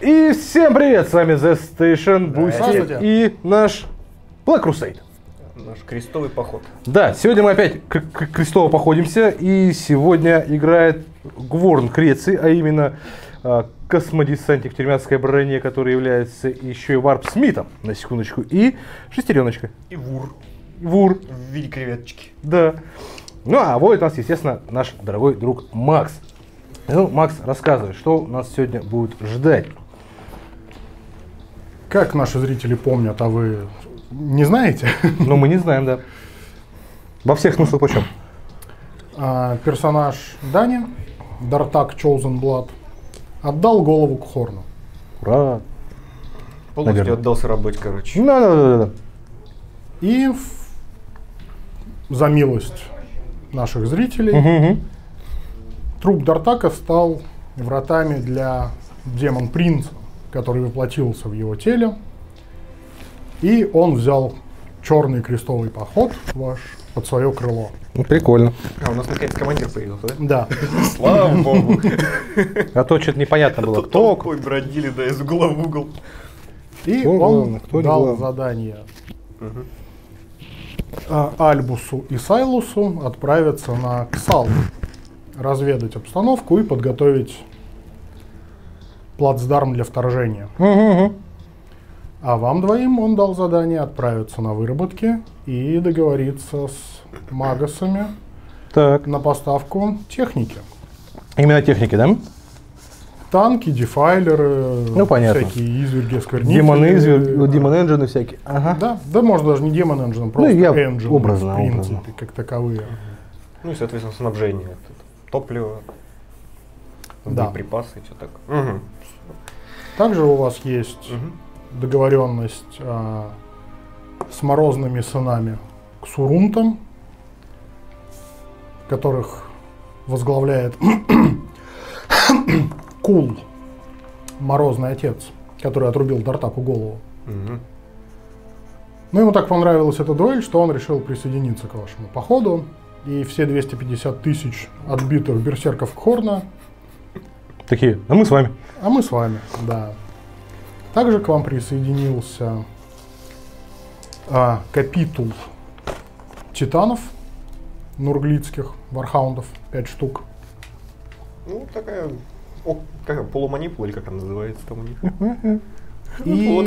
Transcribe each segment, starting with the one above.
И всем привет, с вами The Station, Boosty и наш Black Crusade. Наш крестовый поход. Да, сегодня мы опять крестово походимся, и сегодня играет Гворн Креции, а именно космодесантник в тюрьмянской броне, который является еще и варп-смитом, на секундочку, и шестереночка. И вур. Вур. В виде креветочки. Да. Ну, а вот у нас, естественно, наш дорогой друг Макс. Ну, Макс, рассказывай, что у нас сегодня будет ждать. Как наши зрители помнят, а вы не знаете? Ну, мы не знаем, да. Во всех смыслах почем. Персонаж Дани, Дартак Chosen Blood, отдал голову к Хорну. Ура! Полностью Наверное. отдался работе, короче. Да. И за милость наших зрителей труп Дартака стал вратами для демон-принца, который воплотился в его теле. И он взял черный крестовый поход ваш под свое крыло. Ну, прикольно. А у нас наконец командир появился, да? Да. Слава богу. А то что-то непонятно было, Тут кто. толпой бродили, да, из угла в угол. И Кто он главный, кто не дал главный? задание Альбусу и Сайлусу отправиться на Ксал, разведать обстановку и подготовить плацдарм для вторжения. А вам двоим он дал задание отправиться на выработки и договориться с магасами Так, на поставку техники. именно техники, да? Танки, дефайлеры, Ну, понятно. всякие изверги, осквернители. Демон Engine всякие. Ага. Да, может даже не демон engine, просто я engine, образно, в принципе, образно. как таковые. Ну и, соответственно, снабжение. Топливо, Да. боеприпасы и все так. Также у вас есть договоренность с морозными сынами Ксурунтом, которых возглавляет Кул, морозный отец, который отрубил Дартаку голову. Но ему так понравилась эта дуэль, что он решил присоединиться к вашему походу. И все 250 тысяч отбитых берсерков Хорна, Такие, а мы с вами. а мы с вами, да. Также к вам присоединился капитул титанов нурглицких, вархаундов, 5 штук. Ну, такая полуманипула, или как она называется там у них. И,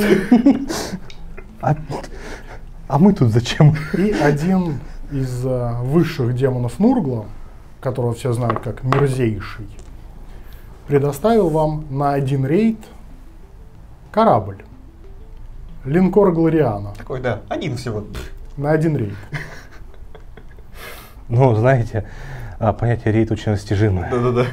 А мы тут зачем? и один из высших демонов Нургла, которого все знают как Мерзейший, предоставил вам на один рейд корабль. Линкор Глориана. Такой, да, один всего. На один рейд. Ну, знаете, понятие рейд очень растяжимое. Да-да-да.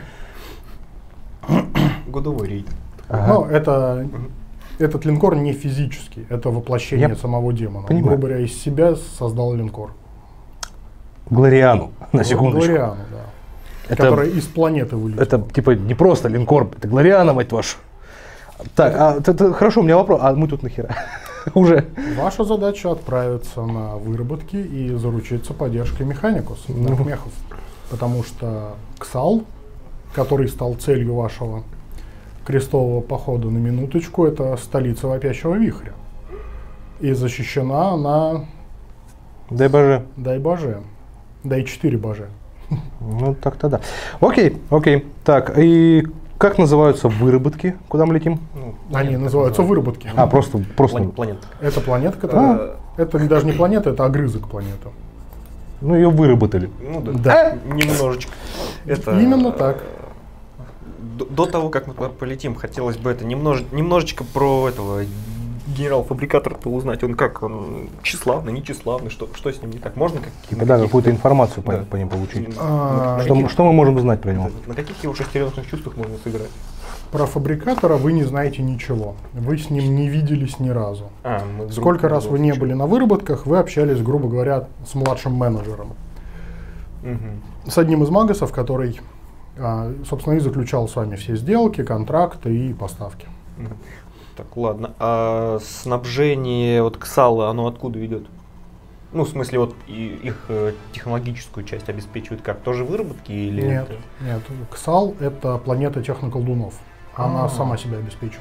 Годовой рейд. Но этот линкор не физический, это воплощение Я самого демона. Он, понимаю. грубо говоря, из себя создал линкор. Глориану, на секундочку. Глориану, да. Это- Которая из планеты вылетела. Это типа не просто линкор, это Глориана, мать вашу. Так, хорошо, у меня вопрос, а мы тут нахера? Уже. Ваша задача отправиться на выработки и заручиться поддержкой Механикус, мехов. Потому что Ксал, который стал целью вашего крестового похода на минуточку, это столица вопящего вихря. И защищена она, Дай боже. дай боже, дай 4 боже. Ну, так-то да. Окей. Так, и как называются выработки, куда мы летим? Они называются выработки. А, просто. Планета. Это планета, которая... Это даже не планета, это огрызок планеты. Ну, ее выработали. Ну да. Да. Немножечко. Это, Именно так. До того, как мы туда полетим, хотелось бы это немножечко про этого генерал-фабрикатора-то узнать. Он как? Он тщеславный, нечиславный? Что с ним не так? Можно Да, какую-то информацию Да. по ним получить. На Что мы можем знать про него? на каких его шестереночных чувствах можно сыграть? Про фабрикатора вы не знаете ничего. Вы с ним не виделись ни разу. Мы Сколько раз вы не были на выработках, вы общались, грубо говоря, с младшим менеджером. С одним из магасов, который, собственно, и заключал с вами все сделки, контракты и поставки. Так, ладно. А снабжение вот Ксала, оно откуда идет? Ну, в смысле, вот их технологическую часть обеспечивают как? Тоже выработки или? Нет. Ксал — это планета техноколдунов. Она сама себя обеспечивает.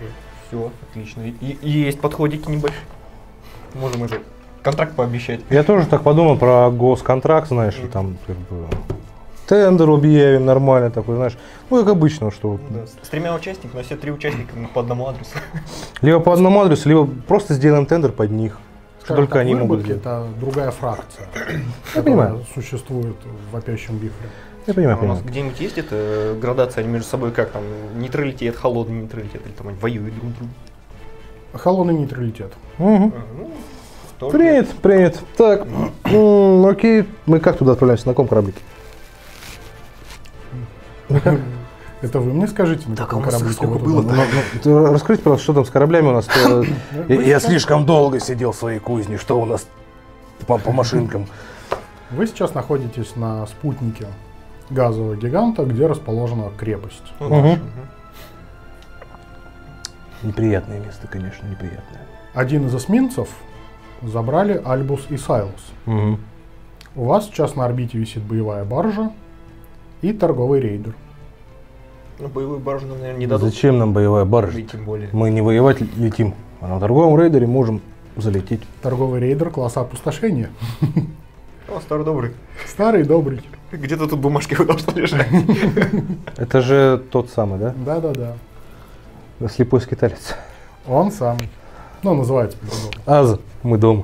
Все, отлично. И есть подходики небольшие. Можем уже контракт пообещать. Я тоже так подумал про госконтракт, знаешь, там как бы тендер объявим нормально такой, знаешь. Ну, как обычно, что Да, с 3 участниками, но все 3 участника по одному адресу. либо по одному адресу, либо просто сделаем тендер под них. Что Скажем только так, они могут выработки сделать. это другая фракция, Я понимаю. которая существует в вопящем вихре. Я понимаю, А у нас понимаю. где-нибудь есть эта градация, они между собой как там, нейтралитет, холодный нейтралитет, или там они воюют друг с другом? Холодный нейтралитет. Мгм. Ну, тоже Принят. Так, окей, мы как туда отправляемся, на каком кораблике? Это вы мне скажите, на каком а у нас кораблике сколько вы туда было-то? Ты расскажите, пожалуйста, что там с кораблями у нас? Я сейчас- слишком долго сидел в своей кузне, что у нас по машинкам? Вы сейчас находитесь на спутнике газового гиганта, где расположена крепость. Ну, Мгм. наш, Неприятное место, конечно, неприятное. Один из эсминцев забрали Альбус и Сайлус. У вас сейчас на орбите висит боевая баржа и торговый рейдер. Ну, боевую баржу нам, наверное, не дадут. Зачем нам боевая баржа? И тем более. Мы не воевать летим, а на торговом рейдере можем залететь. Торговый рейдер класса опустошения. О, старый добрый. Старый добрый. Где-то тут бумажки должны лежать. Это же тот самый, да? Да-да-да. Слепой скиталец. Он самый. Ну, называется по-другому. Аз, мы дома.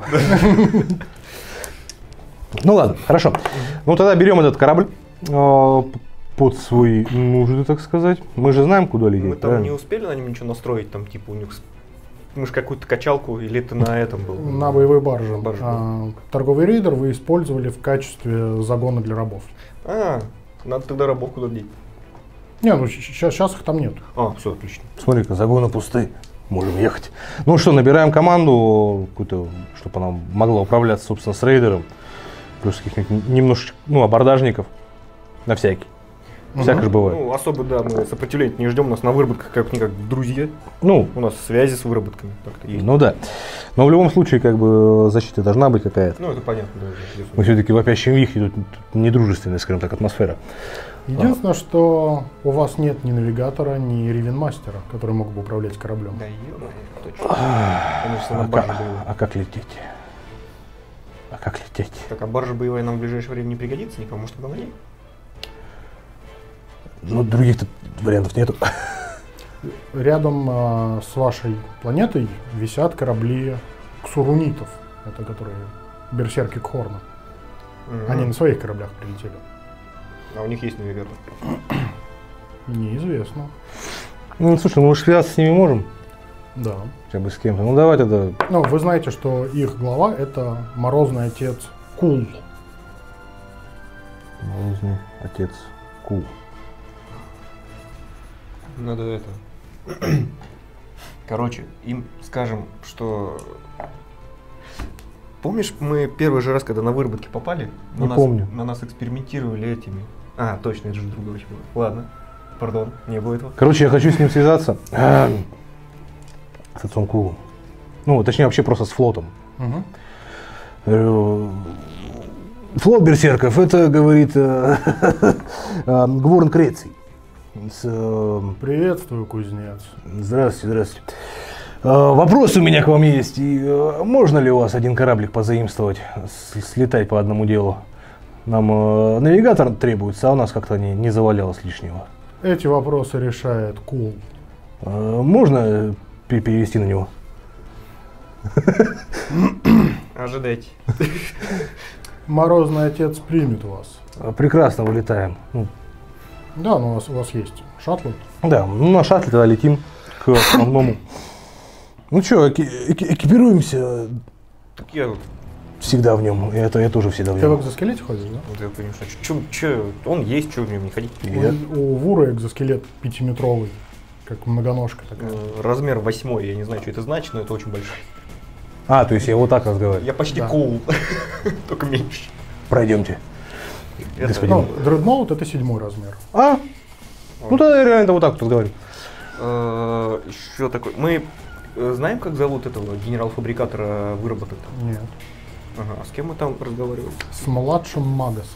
Ну ладно, хорошо. Ну тогда берем этот корабль под свои нужды, так сказать. Мы же знаем, куда лететь, Мы там правильно? не успели на нем ничего настроить, там типа у них... Мы же какую-то качалку, или это на этом был? На боевой барже. Барже. Торговый рейдер вы использовали в качестве загона для рабов. А, надо тогда рабов куда деть. Не, ну сейчас их там нет. А, все, отлично. Смотри-ка, загоны пусты. Можем ехать. Ну что, набираем команду, какую-то, чтобы она могла управляться, собственно, с рейдером. Плюс каких-нибудь немножечко, абордажников. На всякий. Всякое же бывает. Ну, особо, да, мы сопротивления не ждем, у нас на выработках как-никак друзья. Ну, У нас связи с выработками так-то есть. ну да. Но в любом случае, как бы, защита должна быть какая-то. Ну, это понятно, да. Мы все-таки в вопящем вихре, тут недружественная, скажем так, атмосфера. Единственное, что у вас нет ни навигатора, ни ревенмастера, который мог бы управлять кораблем. Да, ё-моё, точно. Конечно, на барже боевой. А как лететь? А как лететь? Так, а баржа боевая нам в ближайшее время не пригодится никому, может, тогда на ней? Ну, других-то вариантов нету. Рядом с вашей планетой висят корабли ксурунитов, это которые берсерки Кхорна. Они на своих кораблях прилетели. А у них есть навигатор. Неизвестно. Ну, слушай, мы связаться с ними можем? Да. Хотя бы с кем-то. Ну, давай тогда. Ну, вы знаете, что их глава это морозный отец Кул. Морозный отец Кул. Надо это. Короче, им скажем, что. Помнишь, мы первый же раз, когда на выработки попали, Не помню. На нас экспериментировали этими. А, точно, это же другое вообще было. Ладно, пардон, не было этого. Короче, я хочу с ним связаться. С отцом Кулом. Ну, точнее, вообще просто с флотом. Флот берсерков, это, говорит, Гворн Креций. Приветствую, кузнец. Здравствуйте, здравствуйте. Вопрос у меня к вам есть. И, можно ли у вас один кораблик позаимствовать, слетать по одному делу? Нам навигатор требуется, а у нас как-то не завалялось лишнего. Эти вопросы решает Кул. Можно перевести на него? Ожидайте. Морозный отец примет вас. Прекрасно вылетаем. Ну, Да, но у вас есть шаттл. да, ну на шаттле тогда летим к основному. Ну что, экипируемся Так я вот, всегда в нем. Я тоже всегда в Ты в нем. экзоскелете ходишь, да? я понимаю, что он есть, что в нем не ходить. У Вура экзоскелет 5-метровый, как многоножка такая. Размер 8, я не знаю, что это значит, но это очень большой. А, то есть я вот так разговариваю. Я почти Да. Кул, только меньше. Пройдемте. Это- Господин. Ну, дредноут это 7 размер. А? Ну тогда я реально вот так вот разговариваю. Еще такой. Мы знаем, как зовут этого генерал-фабрикатора выработок? Нет. Ага. А с кем мы там разговаривали? С младшим Магасом.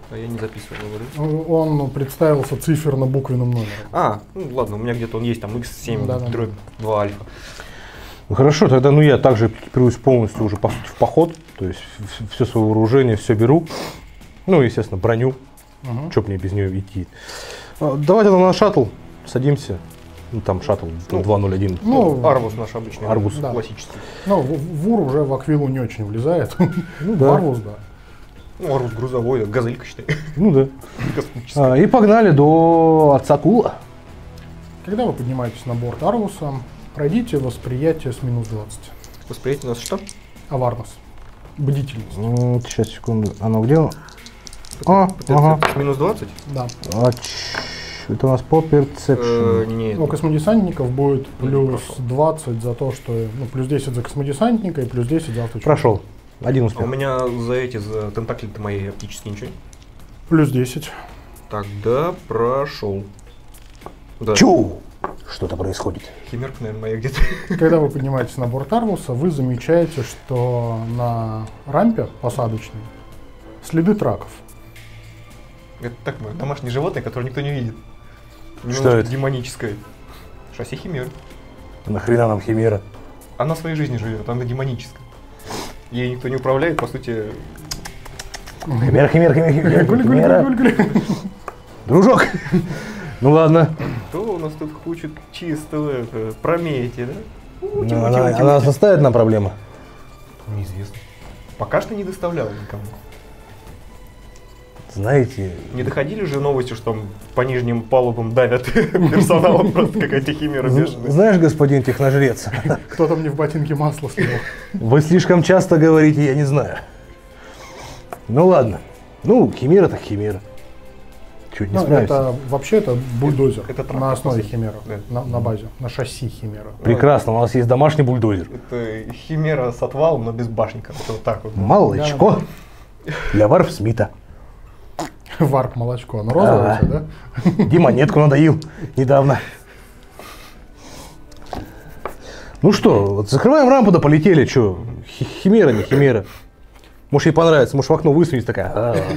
А я не записывал, говорю. Он представился циферно-буквенным номером. Ну ладно, у меня где-то он есть, там X7 Да-да. дробь 2 альфа. Ну, хорошо, тогда я также экипируюсь полностью уже по сути в поход. То есть все свое вооружение, все беру. Ну, естественно, броню. Чтоб мне без нее идти. Давайте на шаттл садимся. Ну, там шаттл 201. Арвус наш обычный. Аргус. Да. Классический. Ну, Вур уже в Аквилу не очень влезает. Ну да. Арвус, да. Арвус грузовой, газелька, считай. Ну да. Космическая. И погнали до отца Кула. Когда вы поднимаетесь на борт Арвуса, пройдите восприятие с минус 20. Восприятие у нас что? Аварнос. Бдительность. Сейчас, секунду. Оно где? Ага. С минус 20? Да. Это у нас по перцепшн. Нет. У космодесантников будет плюс 20 за то, что... Ну, плюс 10 за космодесантника и плюс 10 за авточку. Прошел. Один А успех. у меня за тентакли-то мои оптические ничего? Плюс 10. Тогда прошел. Да. Чу! Что-то происходит. Химерка, наверное, моя где-то. Когда вы поднимаетесь на борт Арвуса, вы замечаете, что на рампе посадочной следы траков. Это так, мое домашнее животное, которое никто не видит. Что Немножко это? демоническое. Шасси химер. Нахрена нам химера? Она своей жизнью живет, она демоническая. Ей никто не управляет, по сути. Химера. Гули-гули-гули-гули. Дружок! Ну ладно. Кто у нас тут хочет чистого Прометия, да? Ну, она составит нам проблемы? Неизвестно. Пока что не доставлял никому. Знаете, Не доходили же новости, что там по нижним палубам давят персоналом просто какая-то химера бешеная. знаешь, господин техножрец, Кто-то мне в ботинке масло слил. вы слишком часто говорите, я не знаю. Ну ладно. Ну, химера так химера. Чуть не Ну, справишься. это вообще это бульдозер Это трактор, на основе по сути. химера, Да. на базе, на шасси химера. Прекрасно, у нас есть домашний бульдозер. Это химера с отвалом, но без башни, короче, вот так вот. Молочко для Варп Смита. Варп молочко, оно розовое, да? Демонетку надоил недавно. Ну что, вот закрываем рампу, да полетели, что? Химера, не химера. Может ей понравится, может в окно высунется такая.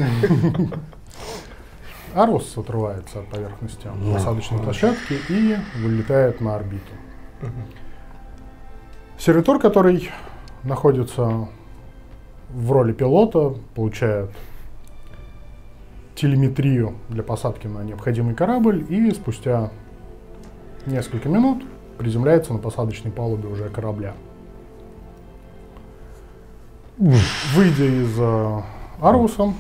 Арвус отрывается от поверхности посадочной площадки и вылетает на орбиту. Сервитор, который находится в роли пилота, получает телеметрию для посадки на необходимый корабль и спустя несколько минут приземляется на посадочной палубе уже корабля. Выйдя из Арвуса,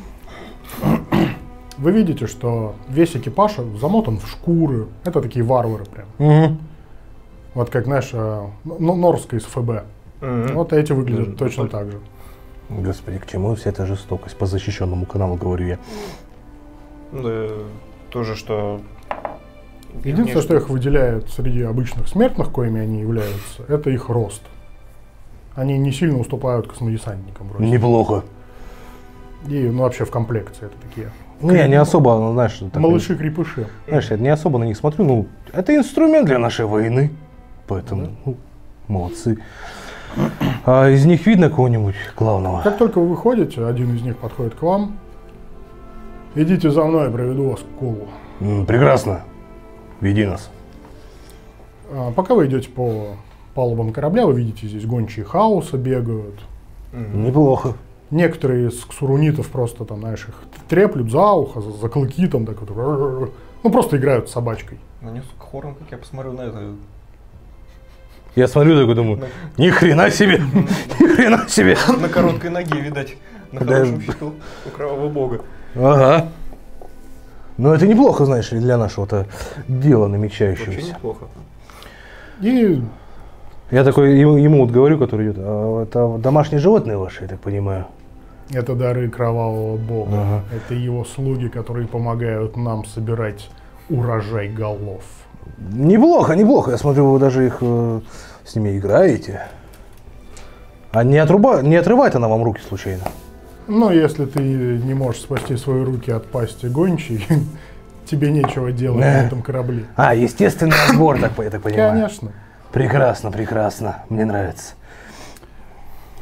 вы видите, что весь экипаж замотан в шкуры. Это такие варвары прям. Вот как, знаешь, Норска из ФБ. Вот эти выглядят точно так же. Господи, к чему вся эта жестокость? По защищенному каналу, говорю я. Да, тоже, что... Единственное, что их выделяет среди обычных смертных, коими они являются, это их рост. Они не сильно уступают космодесантникам. в росте. Неплохо. И вообще в комплекции это такие. Ну, я не особо, ну, знаешь, так, Малыши-крепыши. знаешь, я не особо на них смотрю. Ну, это инструмент для нашей войны. Поэтому, ну, молодцы. А из них видно кого-нибудь главного? Как только вы выходите, один из них подходит к вам. Идите за мной, я проведу вас к Кулу. Прекрасно. Веди нас. Пока вы идете по палубам корабля, вы видите, здесь гончие хаоса бегают. Неплохо. Некоторые из ксурунитов просто там, знаешь, их треплют за ухо, за клыки там, так вот, ну просто играют с собачкой. Нанес к хорам, как я посмотрю на это. Я смотрю такой, думаю, ни хрена себе, ни хрена себе. На короткой ноге, видать, на хорошем счету у кровавого бога. Ага. Ну это неплохо, знаешь ли, для нашего-то дела Вообще намечающегося. неплохо. И Я такой ему вот говорю, который идет, а это домашние животные ваши, я так понимаю. это дары кровавого бога. Ага. Это его слуги, которые помогают нам собирать урожай голов. Неплохо, неплохо. Я смотрю, вы даже их с ними играете. А не отрывает она вам руки случайно? Но если ты не можешь спасти свои руки от пасти гончей, тебе нечего делать на этом корабле. А, естественный отбор, я так понимаю. Конечно. Прекрасно, прекрасно. Мне нравится.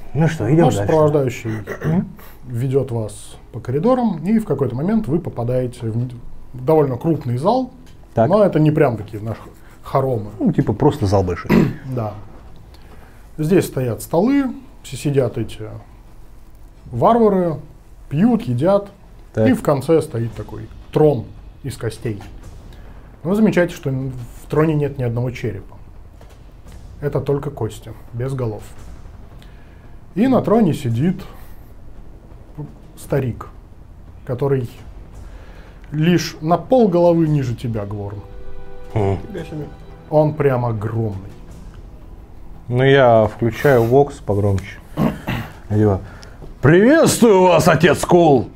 Ну что, идем Наш дальше. сопровождающий ведет вас по коридорам, и в какой-то момент вы попадаете в довольно крупный зал, Так. но это не прям такие наши хоромы. Ну, типа просто зал большой. Да. Здесь стоят столы, все сидят эти варвары, пьют, едят, Так. и в конце стоит такой трон из костей. Вы замечаете, что в троне нет ни одного черепа. Это только кости, без голов. И на троне сидит старик, который лишь на пол головы ниже тебя, Гворн. Он прям огромный. Ну, я включаю Vox погромче. Типа, приветствую вас, отец Кул!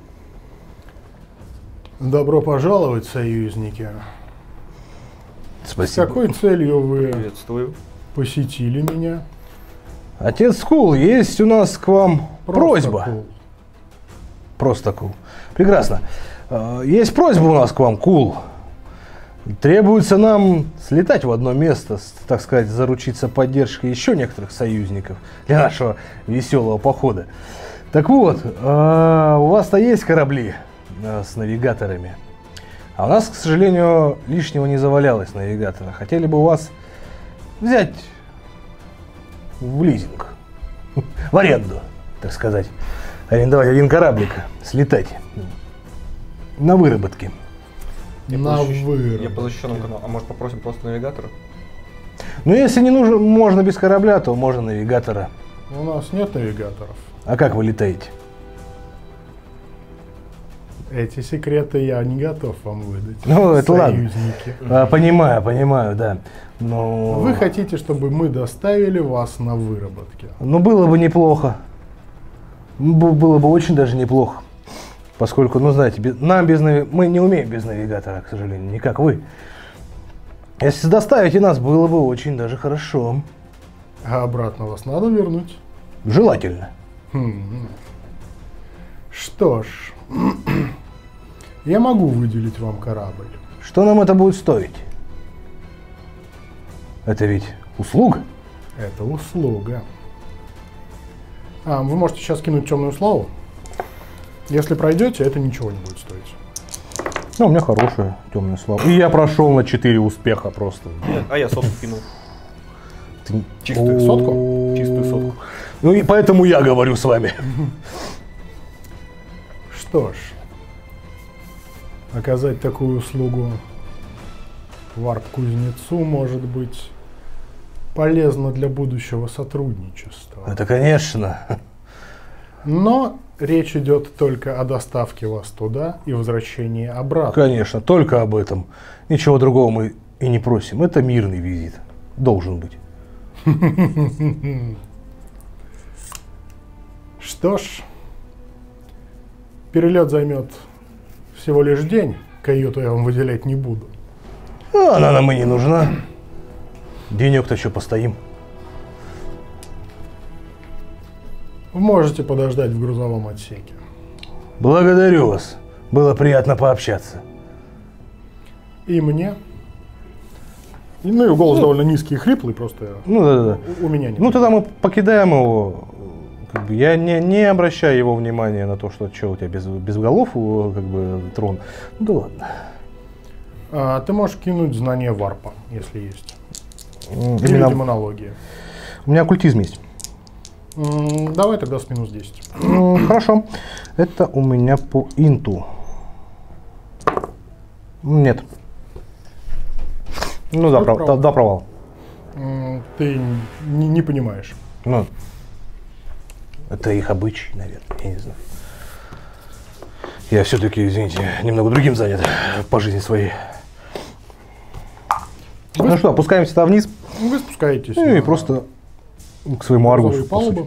Добро пожаловать, союзники. С Спасибо. какой целью вы Приветствую. посетили меня? Отец Кул, есть у нас к вам просьба. Кул. Просто Кул. Прекрасно. Есть просьба у нас к вам, Кул. Требуется нам слетать в одно место, так сказать, заручиться поддержкой еще некоторых союзников для нашего веселого похода. Так вот, у вас-то есть корабли с навигаторами, а у нас, к сожалению, лишнего не завалялось навигатора. Хотели бы у вас взять в лизинг, в аренду, так сказать, арендовать один кораблик, слетать на выработки. На Я выработке. по защищенному каналу. А может попросим просто навигатора? Ну, если не нужно, можно без корабля, то можно навигатора. У нас нет навигаторов. А как вы летаете? Эти секреты я не готов вам выдать. Ну, это ладно. союзники. Понимаю, да. Но... Вы хотите, чтобы мы доставили вас на выработке? Ну, было бы неплохо. Было бы очень даже неплохо. Поскольку, ну, знаете, мы не умеем без навигатора, к сожалению, не как вы. Если доставите нас, было бы очень даже хорошо. А обратно вас надо вернуть? Желательно. Что ж, я могу выделить вам корабль. Что нам это будет стоить? Это ведь услуга. Это услуга. Вы можете сейчас кинуть темную славу. Если пройдете, это ничего не будет стоить. Ну, у меня хорошая темная слава. И я прошел на 4 успеха просто. А я сотку кинул. Чистую сотку? Чистую сотку. Ну и поэтому я говорю с вами. Что ж, оказать такую услугу варп-кузнецу может быть полезно для будущего сотрудничества. Это, конечно. Но речь идет только о доставке вас туда и возвращении обратно. Конечно, только об этом. Ничего другого мы и не просим. Это мирный визит. Должен быть. Что ж, перелет займет всего лишь день. Каюту я вам выделять не буду. Она нам и не нужна. Денек-то еще постоим. Вы можете подождать в грузовом отсеке. Благодарю вас. Было приятно пообщаться. И мне. Ну и голос довольно низкий и хриплый, просто Ну да. у меня нет. Ну тогда мы покидаем его. Как бы, я не обращаю его внимания на то, что у тебя без голов как бы трон. Ну да ладно. Ты можешь кинуть знание варпа, если есть. Или Именно... демонология. У меня оккультизм есть. Давай тогда с минус 10. Хорошо. Это у меня по инту. Нет. Ну да, провал. Ты не понимаешь. Ну, это их обычай, наверное, я не знаю. Я все-таки, извините, немного другим занят по жизни своей. Ну что, опускаемся вниз. Вы спускаетесь Ну и просто к своему аргусу. палубу.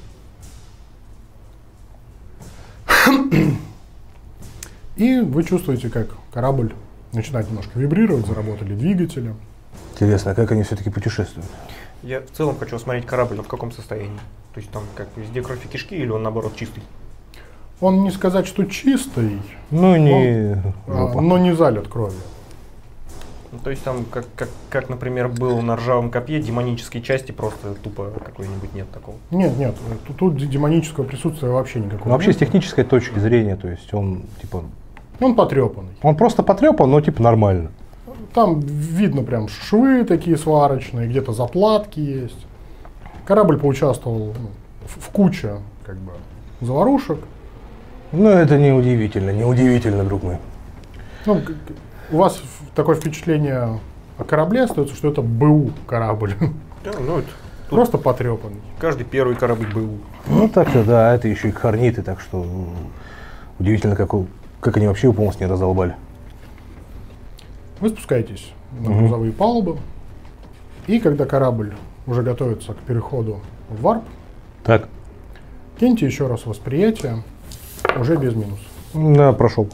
И вы чувствуете, как корабль начинает немножко вибрировать, заработали двигатели. Интересно, а как они все-таки путешествуют? Я в целом хочу осмотреть корабль, в каком состоянии. То есть там как везде кровь и кишки, или он наоборот чистый? Он не сказать, что чистый, Ну, не... но не залит кровью. Ну, то есть там, как, например, был на ржавом копье, демонической части просто тупо какой-нибудь нет такого. Нет, тут демонического присутствия вообще никакого. Ну, вообще, нет. с технической точки зрения, то есть он, типа, Он потрепанный. он просто потрепан, но, типа, нормально. Там видно прям швы такие сварочные, где-то заплатки есть. Корабль поучаствовал в куче как бы заварушек. Ну, это неудивительно, друг мой. Ну, у вас такое впечатление о корабле остается, что это БУ корабль. Да, ну, это Просто потрепанный. каждый первый корабль был. Ну, так-то, да, это еще и хорниты, так что удивительно, как они вообще его полностью не раздолбали. Вы спускаетесь на грузовые палубы, и когда корабль уже готовится к переходу в варп, Так. киньте еще раз восприятие, уже без минусов. Да, прошел.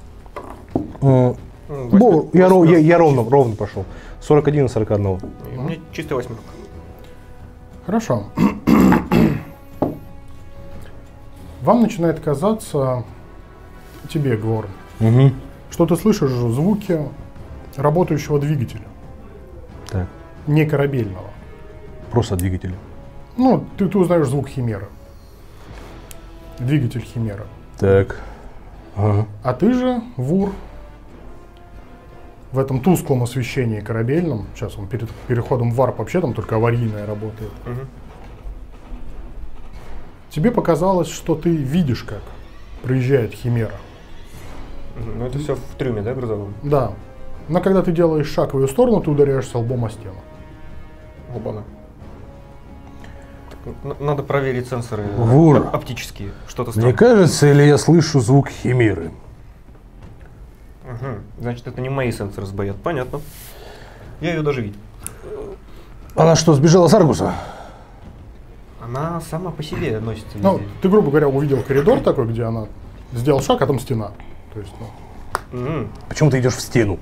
Я ровно прошел. 41 на 41. У меня чистая восьмерка. Хорошо. Вам начинает казаться, тебе, Гворн, Угу. что ты слышишь звуки работающего двигателя, Так. не корабельного. Просто двигатель. Ну, ты узнаешь звук химеры. Двигатель химеры. Так. Ага. А ты же, Вур, в этом тусклом освещении корабельном, сейчас он перед переходом в варп вообще там только аварийная работает, тебе показалось, что ты видишь, как проезжает химера. Ну это все в трюме, да, грузовом? Да. Но когда ты делаешь шаг в ее сторону, ты ударяешься лбом о стену. Оба-на. Надо проверить сенсоры Вур. оптические. Что-то Мне странное. кажется, или я слышу звук химеры? Значит, это не мои сенсоры сбоят. Понятно. Я ее даже видел. Она что, сбежала с Аргуса? Она сама по себе носится Ну, везде. ты, грубо говоря, увидел коридор такой, где она сделал шаг, а там стена. То есть, Почему ты идешь в стену?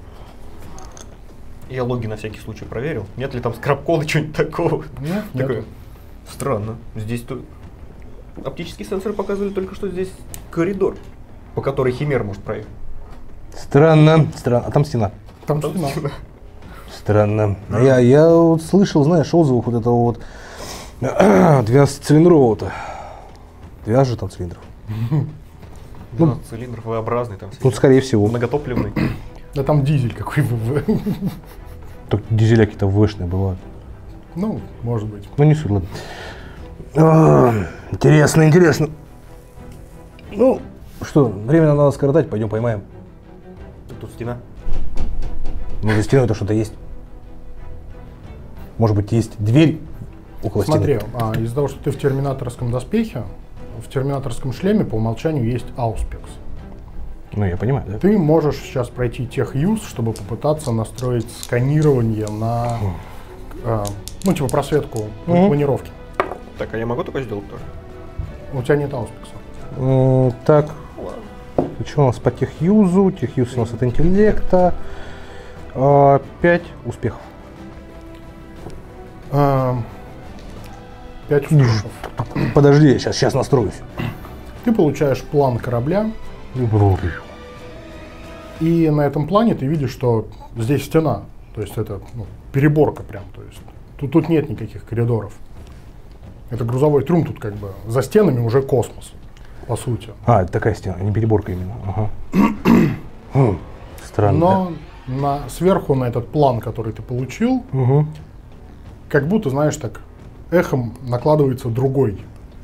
Я логи на всякий случай проверил. Нет ли там скраб-кода, чего-нибудь такого? нет, Такое. нет. Странно. Здесь оптические сенсоры показывали только, что здесь коридор, по которой химер может проехать. Странно. А там стена. Там стена. Странно. Я вот слышал, знаешь, отзывах вот этого вот 12-цилиндрового-то. 12 же там цилиндров. 12 цилиндров V-образный там. Ну, скорее всего. Многотопливный. Да там дизель какой. Только дизеля какие-то вэшные бывают. Ну, может быть. Ну, не суть, ладно. Интересно. Ну, что, время надо скоротать, пойдем поймаем. Тут стена. Ну, за стеной-то что-то есть. Может быть, есть дверь около Смотри, стены? из-за того, что ты в терминаторском доспехе, в терминаторском шлеме по умолчанию есть ауспекс. Ну, я понимаю, да? Ты можешь сейчас пройти техюз, чтобы попытаться настроить сканирование на, типа просветку планировки. Так, а я могу такое сделать тоже? У тебя нет ауспекса. Так, что у нас по техюзу? Техюз у нас от интеллекта. 5 успехов. 5 успехов. Подожди, я сейчас настроюсь. Ты получаешь план корабля, и на этом плане ты видишь, что здесь стена. То есть это переборка прям. То есть тут нет никаких коридоров. Это грузовой трюм, тут как бы за стенами уже космос, по сути. Это такая стена, не переборка именно. Ага. Странно. Но сверху на этот план, который ты получил, как будто, знаешь, так эхом накладывается другой,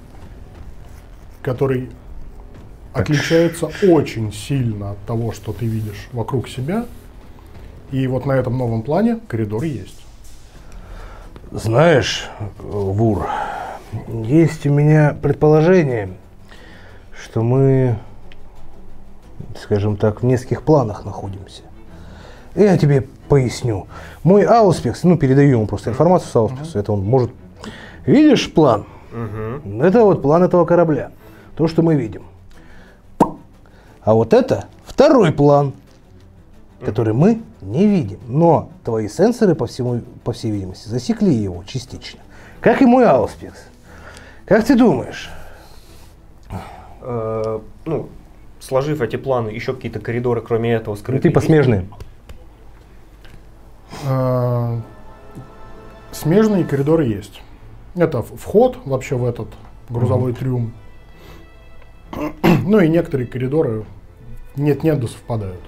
который отличается очень сильно от того, что ты видишь вокруг себя. И вот на этом новом плане коридор есть. Знаешь, Вур, есть у меня предположение, что мы, скажем так, в нескольких планах находимся. Я тебе поясню. Мой ауспекс, передаю ему просто информацию с ауспекса, это он может... Видишь план? Это вот план этого корабля, то, что мы видим. А вот это второй план, который мы не видим. Но твои сенсоры, по всей видимости, засекли его частично. Как и мой ауспекс. Как ты думаешь? Сложив эти планы, еще какие-то коридоры, кроме этого, скрытые. Типа смежные. Смежные коридоры есть. Это вход вообще в этот грузовой трюм. Ну и некоторые коридоры нет-нет да совпадают.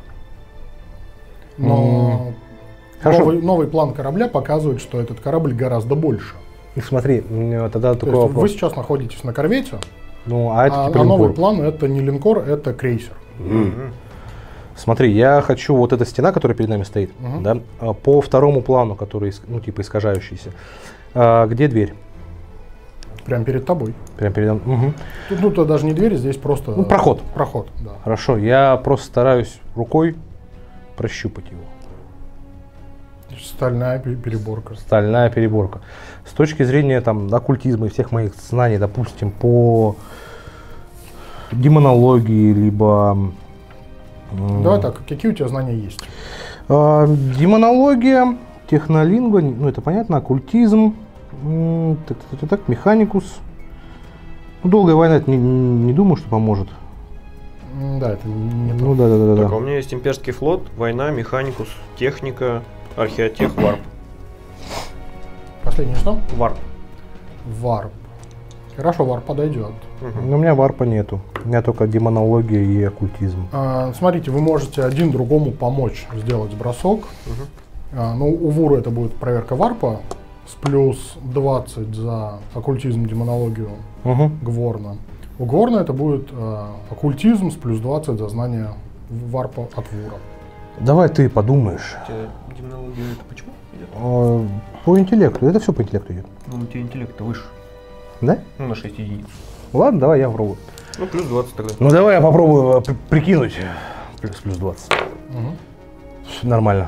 Но новый план корабля показывает, что этот корабль гораздо больше. И смотри, тогда такой Вы вопрос. сейчас находитесь на корвете, Ну, а это типа новый линкор. план это не линкор, это крейсер. Смотри, я хочу вот эта стена, которая перед нами стоит, Мгм. да, по второму плану, который, ну, типа искажающийся. Где дверь? Прямо перед тобой. Прям перед нами. Мгм. Тут даже не дверь, здесь просто Ну, проход. Проход, да. Хорошо, я просто стараюсь рукой прощупать его. Стальная переборка. Стальная переборка. С точки зрения там оккультизма и всех моих знаний, допустим, по демонологии, либо... Давай так, какие у тебя знания есть? Демонология, технолингва, ну это понятно, оккультизм, так, механикус. Ну, долгая война, это не думаю, что поможет. Да, это не Ну то. да. Так, а у меня есть имперский флот, война, механикус, техника, археотех, варп. Последнее что? Варп. Варп. Хорошо, варп подойдет. Но у меня варпа нету. У меня только демонология и оккультизм. Смотрите, вы можете один другому помочь сделать бросок. Ну, у Вура это будет проверка варпа с плюс 20 за оккультизм, демонологию Угу. Гворна. У Гворна это будет оккультизм с плюс 20 за знание варпа от Вура. Давай ты подумаешь. У тебя демонология это почему идет? По интеллекту. Это все по интеллекту идет. Ну, у тебя интеллект-то выше. Да? Ну, на 6 единиц. Ладно, давай я попробую. Ну, плюс 20 тогда. Ну давай я попробую прикинуть. Плюс 20. Мгм. Нормально.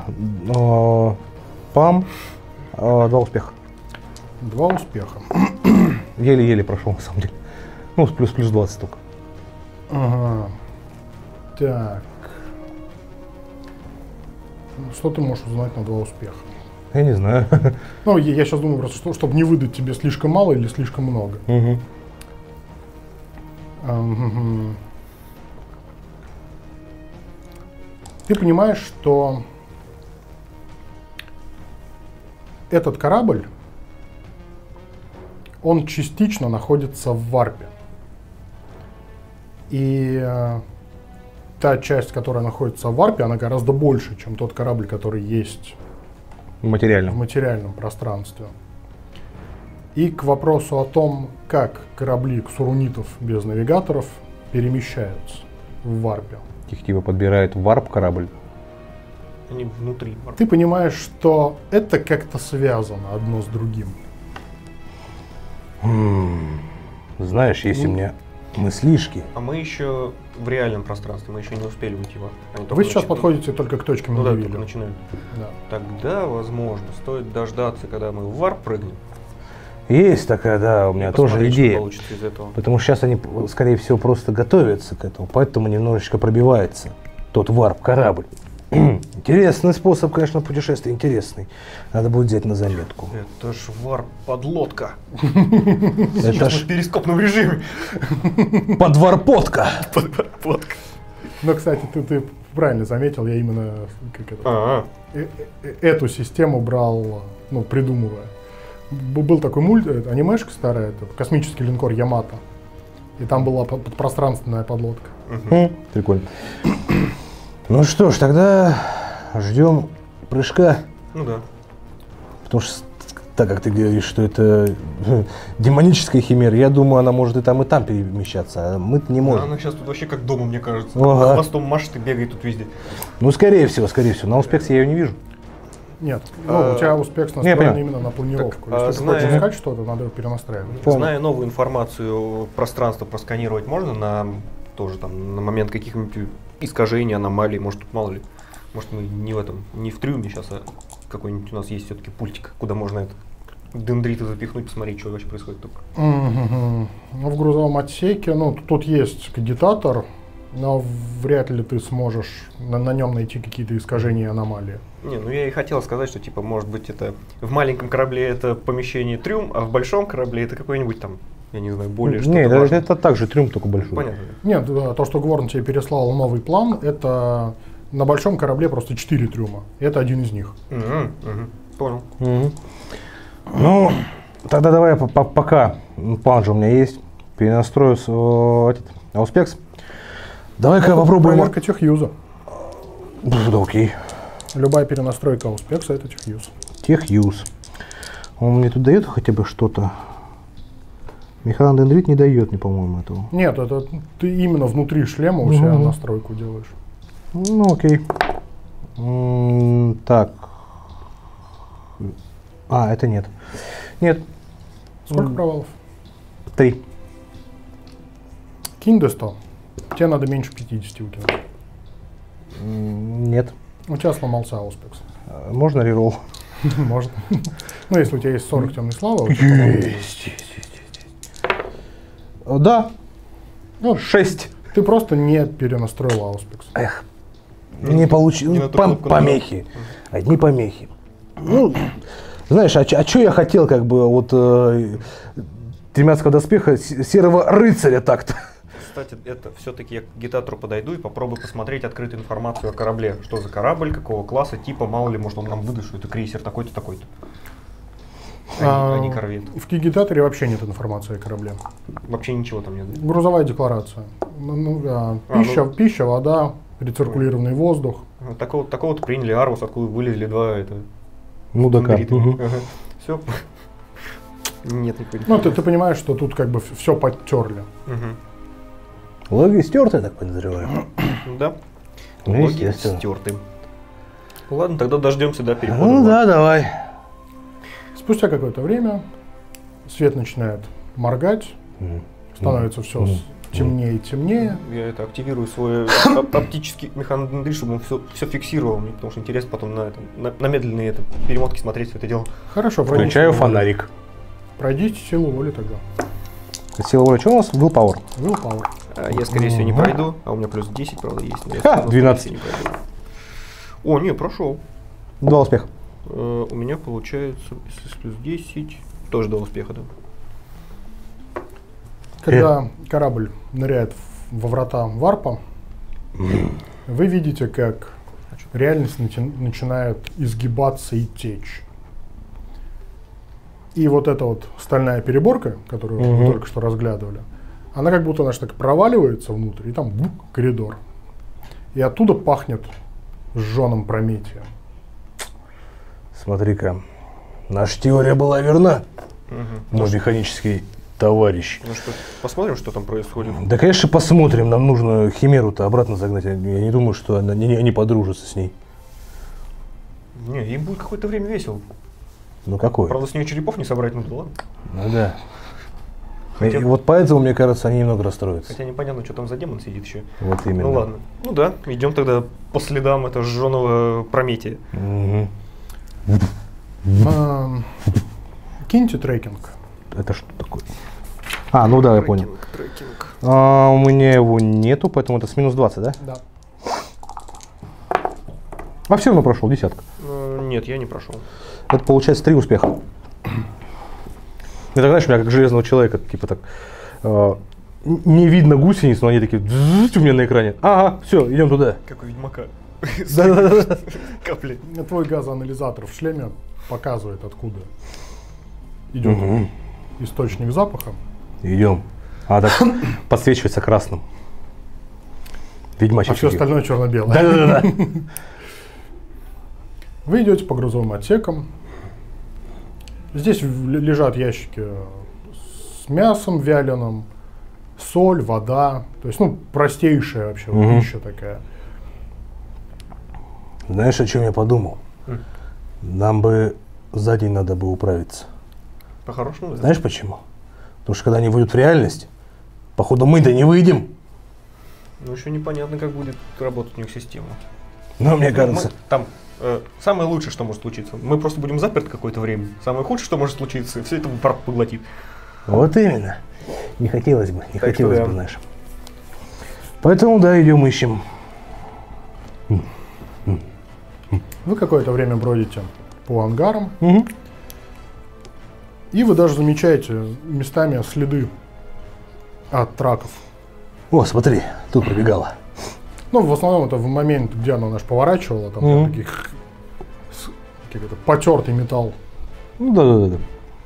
Пам. 2 успеха. 2 успеха. Еле-еле прошел, на самом деле. Ну, плюс 20 только. Ага. Так. Что ты можешь узнать на 2 успеха? Я не знаю. Ну, я сейчас думаю просто, чтобы не выдать тебе слишком мало или слишком много. Мгм. Мгм. Ты понимаешь, что этот корабль, он частично находится в варпе. И та часть, которая находится в варпе, она гораздо больше, чем тот корабль, который есть в Материально. материальном пространстве. И к вопросу о том, как корабли ксурунитов без навигаторов перемещаются в варпе. Их типа подбирает варп корабль. Они внутри варпа. Ты понимаешь, что это как-то связано одно с другим. Знаешь, есть у меня мыслишки. А мы еще в реальном пространстве, мы еще не успели уйти в варп. Они только Вы сейчас начи- подходите только к точке Ну да, Мегавилля. только начинают. Да. Тогда, возможно, стоит дождаться, когда мы в варп прыгнем. Есть такая, да, у меня и тоже посмотреть, что идея. получится из этого. Потому что сейчас они, скорее всего, просто готовятся к этому, поэтому немножечко пробивается тот варп-корабль. Интересный способ, конечно, путешествия, интересный. Надо будет взять на заметку. Это ж варп-подлодка. Это В ж перископном режиме. подварпотка. Подлодка. Но, кстати, ты правильно заметил, я именно как это, А, эту систему брал, ну, придумывая. Был такой анимешка старая, это космический линкор Ямато. И там была подпространственная подлодка. Прикольно. Ну что ж, тогда ждем прыжка. ну да. Потому что, так как ты говоришь, что это демоническая химера, я думаю, она может и там перемещаться, а мы-то не можем. Она сейчас тут вообще как дома, мне кажется. Ага. Хвостом машет и бегает тут везде. Ну, скорее всего. На успехе я ее не вижу. Нет, ну, у тебя успех я настроен понял. именно на планировку. Так, Если ты зная- хочешь искать что-то, надо его перенастраивать. Понял. Зная новую информацию, пространство просканировать можно на тоже там на момент каких-нибудь искажений, аномалий, может, тут мало ли. Может, мы не в этом, не в трюме сейчас, а какой-нибудь у нас есть все-таки пультик, куда можно это дендриты запихнуть, посмотреть, что вообще происходит тут. Мгм. Ну, в грузовом отсеке, ну, тут есть кагитатор, но вряд ли ты сможешь на нем найти какие-то искажения и аномалии. Не, ну я и хотел сказать, что типа, может быть, это в маленьком корабле это помещение трюм, а в большом корабле это какой-нибудь там, я не знаю, более что-то Нет, важное. это также трюм, только большой. Понятно. Нет, то, что Гворн тебе переслал новый план, это На большом корабле просто 4 трюма. Это один из них. Понял. Ну, тогда давай пока план же у меня есть. Перенастрою этот Auspex. Давай-ка попробуем. Проверка техюза. Да, окей. Любая перенастройка Auspex это техюз. Техюз. Он мне тут дает хотя бы что-то? Механодендрит не дает мне, по-моему, этого. Нет, это ты именно внутри шлема у себя настройку делаешь. Ну, окей. Так. А, это нет. Нет. Сколько провалов? 3. Кинь до 100. Тебе надо меньше 50 выкинуть. Нет. У тебя сломался Auspex. Можно реролл? Можно. Ну, если у тебя есть 40 темной славы. Есть. Да. Ну, 6. ты просто не перенастроил Auspex. Эх. Не получилось. Помехи. Одни помехи. Ну, знаешь, а что я хотел, как бы, вот Тремятского доспеха серого рыцаря так-то. Кстати, это все-таки я к агитатору подойду и попробую посмотреть открытую информацию о корабле. Что за корабль, какого класса, типа, мало ли, может он нам выдаст, что это крейсер такой-то, такой-то. А не корвет. В Кигитаторе вообще нет информации о корабле. Вообще ничего там нет. Грузовая декларация. Пища, вода, рециркулированный воздух. Такого-то приняли Арвус, откуда вылезли два это. Мудака. Все. Нет никакой. Ну, ты понимаешь, что тут как бы все подтерли. Логи стерты, я так подозреваю. Да. Ну, Логи естественно. стерты. Ладно, тогда дождемся, да, перехода. Ну да, давай. Спустя какое-то время свет начинает моргать, становится все темнее и темнее. Я это активирую свой оптический механодендрит, чтобы он все фиксировал мне, потому что интересно потом на медленные перемотки смотреть все это дело. Хорошо, Включаю фонарик. Пройдите силу воли тогда. Сила воли, что у нас? Willpower. Willpower. Я, скорее всего, не пройду, а у меня плюс 10, правда, есть. Но я 12. не пройду. О, не, прошел. 2 успеха. У меня получается, если плюс 10, тоже 2 успеха, да. Когда корабль ныряет во врата варпа, вы видите, как реальность начинает изгибаться и течь. И вот эта вот стальная переборка, которую мы только что разглядывали, она как будто, знаешь, так проваливается внутрь, и там коридор. И оттуда пахнет сжёным Прометием. Смотри-ка, наша теория была верна, мой механический товарищ. Ну что, посмотрим, что там происходит. Да, конечно, посмотрим. Нам нужно Химеру-то обратно загнать. Я не думаю, что они подружатся с ней. Не, им будет какое-то время весело. Ну какой? Правда, с нее черепов не собрать, ну да ладно. Ну да. Хотя... И вот поэтому, мне кажется, они немного расстроятся. Хотя непонятно, что там за демон сидит еще. Вот именно. Ну ладно. Ну да, идем тогда по следам этого жженого Прометия. Киньте трекинг. Это что такое? А, ну да, я понял. Трекинг. У меня его нету, поэтому это с минус 20, да? Да. А все равно прошел, 10. Нет, я не прошел. Это получается 3 успеха. Это, знаешь, у меня как железного человека, типа так, не видно гусениц, но они такие у меня на экране. Ага, все, идем туда. Как у Ведьмака. Да-да-да. Капли. Твой газоанализатор в шлеме показывает, откуда идет источник запаха. Идем. А так подсвечивается красным. Ведьмачий. А все остальное черно-белое. Да-да-да. Вы идете по грузовым отсекам. Здесь лежат ящики с мясом вяленым, соль, вода. То есть, ну, простейшая вообще пища такая. Знаешь, о чем я подумал? Нам бы за день надо бы управиться. По-хорошему? Знаешь почему? Потому что когда они выйдут в реальность, походу мы-то не выйдем. Ну, еще непонятно, как будет работать у них система. Но мне кажется... Там самое лучшее, что может случиться. Мы просто будем заперты какое-то время. Самое худшее, что может случиться, все это поглотит. Вот именно. Не хотелось бы, да. знаешь. Поэтому, да, идем ищем. Вы какое-то время бродите по ангарам. И вы даже замечаете местами следы от траков. О, смотри, тут пробегала. Ну, в основном это в момент, где она наш поворачивала, там прям такие, как это, потертый металл. Ну да.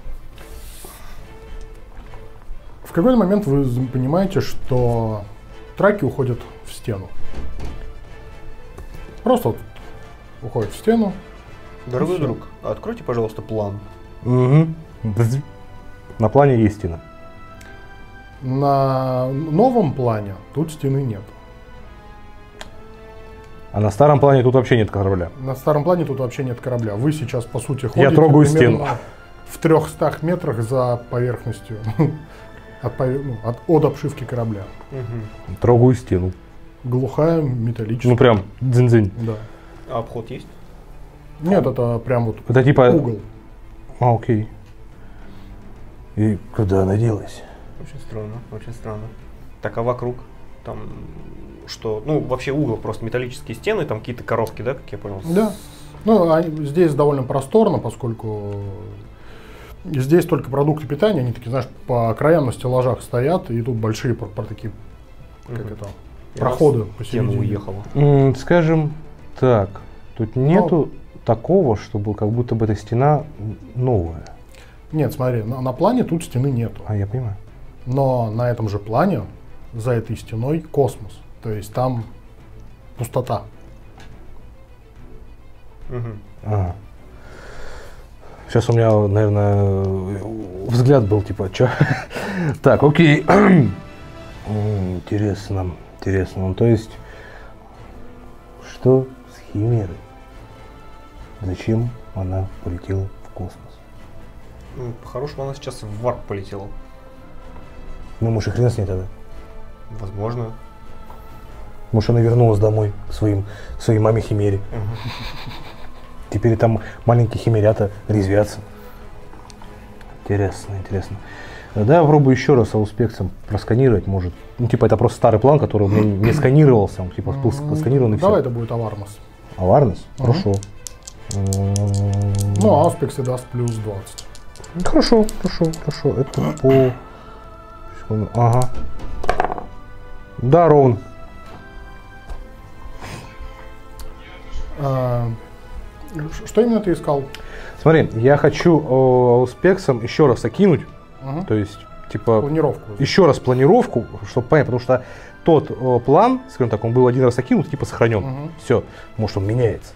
В какой-то момент вы понимаете, что траки уходят в стену. Просто вот уходят в стену. Дорогой друг, откройте, пожалуйста, план. На плане есть стена. На новом плане тут стены нет. А на старом плане тут вообще нет корабля. На старом плане тут вообще нет корабля. Вы сейчас, по сути, ходите Я трогаю примерно стену. в 300 метрах за поверхностью от обшивки корабля. Трогаю стену. Глухая, металлическая. Ну прям дзынь-дзынь. Да. А обход есть? Нет, это прям вот Это типа... угол. А, окей. И куда она делась? Очень странно, очень странно. Так, а вокруг? Там что? Ну, вообще угол, просто металлические стены, там какие-то коробки, да, как я понял? Да. Ну, здесь довольно просторно, поскольку здесь только продукты питания, они такие, знаешь, по краям на стеллажах стоят, и тут большие такие, как это, проходы Стена посередине. уехала. Скажем так, тут нету такого, чтобы как будто бы эта стена новая. Нет, смотри, на плане тут стены нету. А, я понимаю. Но на этом же плане, за этой стеной, космос. То есть там пустота. Ага. Сейчас у меня, наверное, взгляд был типа, чё? Так, окей. Интересно. Ну, то есть, что с Химерой? Зачем она полетела в космос? Ну, по-хорошему, она сейчас в варп полетела. Ну, может, и хрен с ней тогда. Возможно. Может, она вернулась домой к своей маме Химере. Теперь там маленькие химерята резвятся. Интересно. Да, я попробую еще раз ауспексом просканировать, может. Ну, типа, это просто старый план, который у меня не сканировался. Он, типа, был сканирован и все. Давай это будет Авармос. Аварнес? Хорошо. Ну, ауспексы даст плюс 20. Хорошо. Это по... Ага. Да, ровно. Что именно ты искал? Смотри, я хочу ауспексом еще раз окинуть. То есть, типа, Планировку. еще раз планировку, чтобы понять, потому что тот план, скажем так, он был один раз окинут, типа сохранен. Все, может он меняется.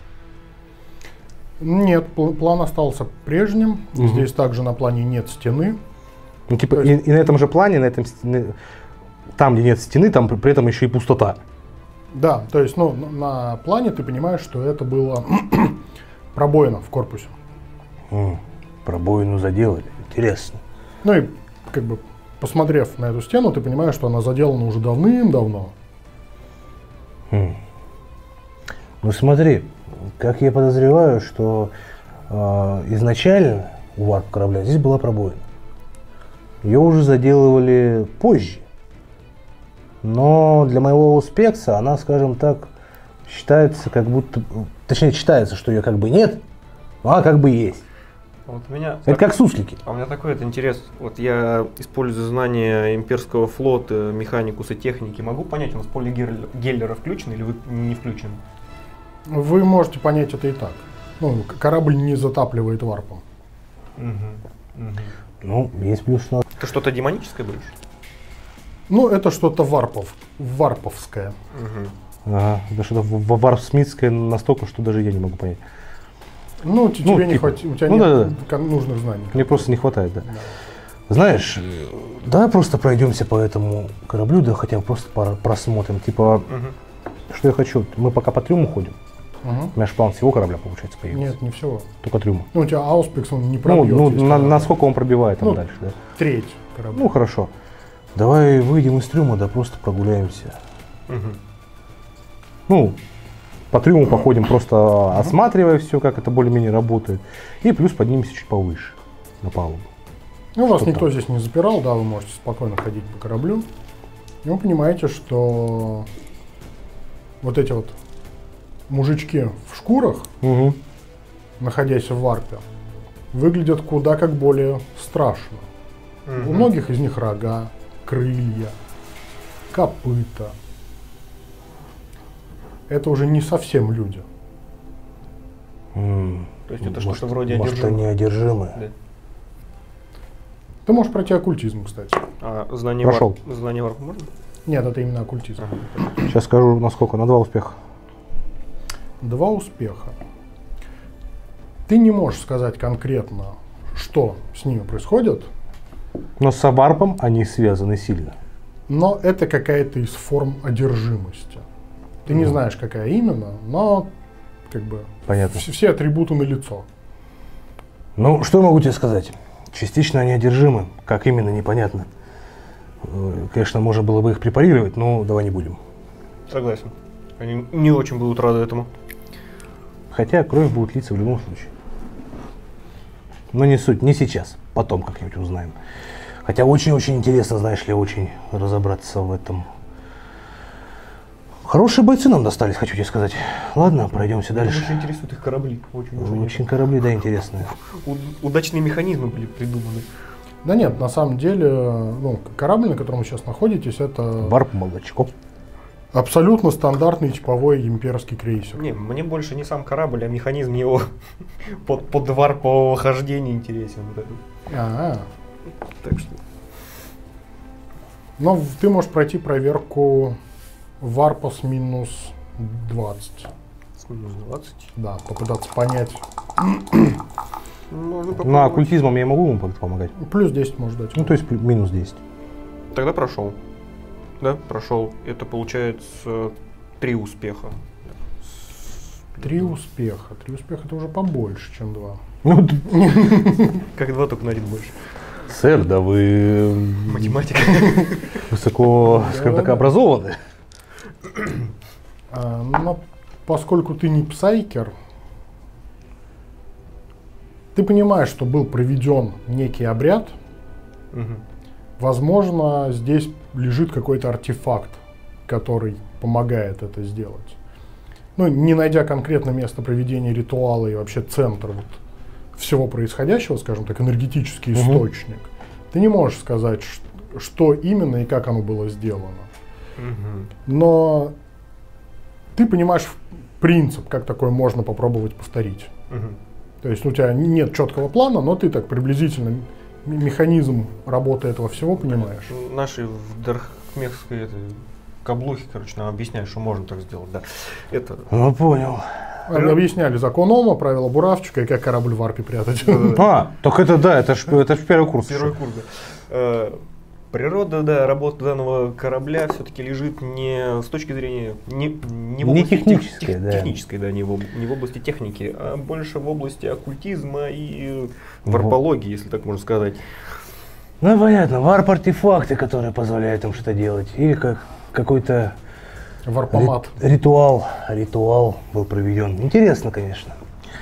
Нет, план остался прежним. Здесь также на плане нет стены. Ну, типа, есть... и на этом же плане, там, где нет стены, там при этом еще и пустота. Да, то есть, ну, на плане ты понимаешь, что это было пробоина в корпусе. Пробоину заделали. Интересно. Ну и, как бы, посмотрев на эту стену, ты понимаешь, что она заделана уже давным-давно. Ну смотри, как я подозреваю, что изначально у варп корабля здесь была пробоина. Ее уже заделывали позже. Но для моего ауспекса она, скажем так, считается как будто... Точнее, считается, что ее как бы нет, но она как бы есть. Вот у меня это как суслики. А у меня такой интерес. Вот я, используя знания имперского флота, механикуса, техники, могу понять, у нас поле Геллера включен или не включен? Вы можете понять это и так. Ну, корабль не затапливает варпом. Ну, есть плюс, что... Ты что-то демоническое будешь? Ну, это что-то варповское. Ага, это что-то варпсмитское настолько, что даже я не могу понять. Ну, тебе не хватит, у тебя нет нужных знаний. Мне просто не хватает, да. Знаешь, давай просто пройдемся по этому кораблю, да хотя бы просто просмотрим. Типа, что я хочу, мы пока по трюму ходим. У меня же план всего корабля, получается, появился. Нет, не всего. Только трюма. Ну, у тебя ауспекс, он не пробьет. Ну, насколько он пробивает там дальше, да? Треть корабля. Ну, хорошо. Давай выйдем из трюма, да просто прогуляемся. Ну, по трюму походим, просто осматривая все, как это более-менее работает. И плюс поднимемся чуть повыше, на палубу. Ну, вас никто здесь не запирал, да, вы можете спокойно ходить по кораблю. И вы понимаете, что вот эти вот мужички в шкурах, находясь в варпе, выглядят куда как более страшно. У многих из них рога, крылья, копыта. это уже не совсем люди. То есть это что-то вроде Может, одержимых. они одержимы. Да. Ты можешь пройти оккультизм, кстати. А знание Прошел. знание варпа можно? Нет, это именно оккультизм. Сейчас скажу, насколько. На 2 успеха. 2 успеха. Ты не можешь сказать конкретно, что с ними происходит, Но с варпом они связаны сильно. но это какая-то из форм одержимости. Ты не знаешь, какая именно, но как бы Понятно. все атрибуты налицо. Ну, что могу тебе сказать? Частично они одержимы. Как именно, непонятно. Конечно, можно было бы их препарировать, но давай не будем. Согласен. Они не очень будут рады этому. Хотя кровь будет литься в любом случае. Но не суть, не сейчас. Потом как-нибудь узнаем. Хотя очень-очень интересно, знаешь ли, очень разобраться в этом. Хорошие бойцы нам достались, хочу тебе сказать. Ладно, пройдемся Меня дальше. очень интересуют их корабли. Очень корабли, да, интересные. Удачные механизмы были придуманы. Да нет, на самом деле, ну, корабль, на котором вы сейчас находитесь, это Варп молочко. абсолютно стандартный типовой имперский крейсер. Не, мне больше не сам корабль, а механизм его под варпового хождения интересен. Вот этот. А-а. Так что Но ты можешь пройти проверку варпа с минус 20. с минус 20. Да, попытаться понять. Можно На попробовать. оккультизмом я могу ему помогать? Плюс 10 может дать. Ну, то есть минус 10. Тогда прошел. Да, прошел. Это получается 3 успеха. 3 успеха. 3 успеха это уже побольше, чем 2. Ну, Как 2, только на 1 больше. сэр, да вы Математика. высоко, скажем так, образованы. Но поскольку ты не псайкер, ты понимаешь, что был проведен некий обряд. Мгм. Возможно, здесь лежит какой-то артефакт, который помогает это сделать. Ну, не найдя конкретно место проведения ритуала и вообще центр вот всего происходящего, скажем так, энергетический источник, ты не можешь сказать, что именно и как оно было сделано. Мгм. Но ты понимаешь принцип, как такое можно попробовать повторить. Мгм. То есть у тебя нет четкого плана, но ты так приблизительно механизм работы этого всего понимаешь. Наши в Дархмехской каблухи, короче, нам объясняют, что можно так сделать. Да. Это Ну, понял. Они объясняли закон Ома, правила Буравчика и как корабль в варпе прятать. А, так это да, это ж первый курс. первый курс. Да. Природа, да, работа данного корабля все-таки лежит не с точки зрения не в области технической, да. технической, да, не в области техники, а больше в области оккультизма и варпологии, если так можно сказать. Ну, понятно, варп-артефакты, которые позволяют им что-то делать. Или как какой-то Варпомат. ритуал был проведен. Интересно, конечно.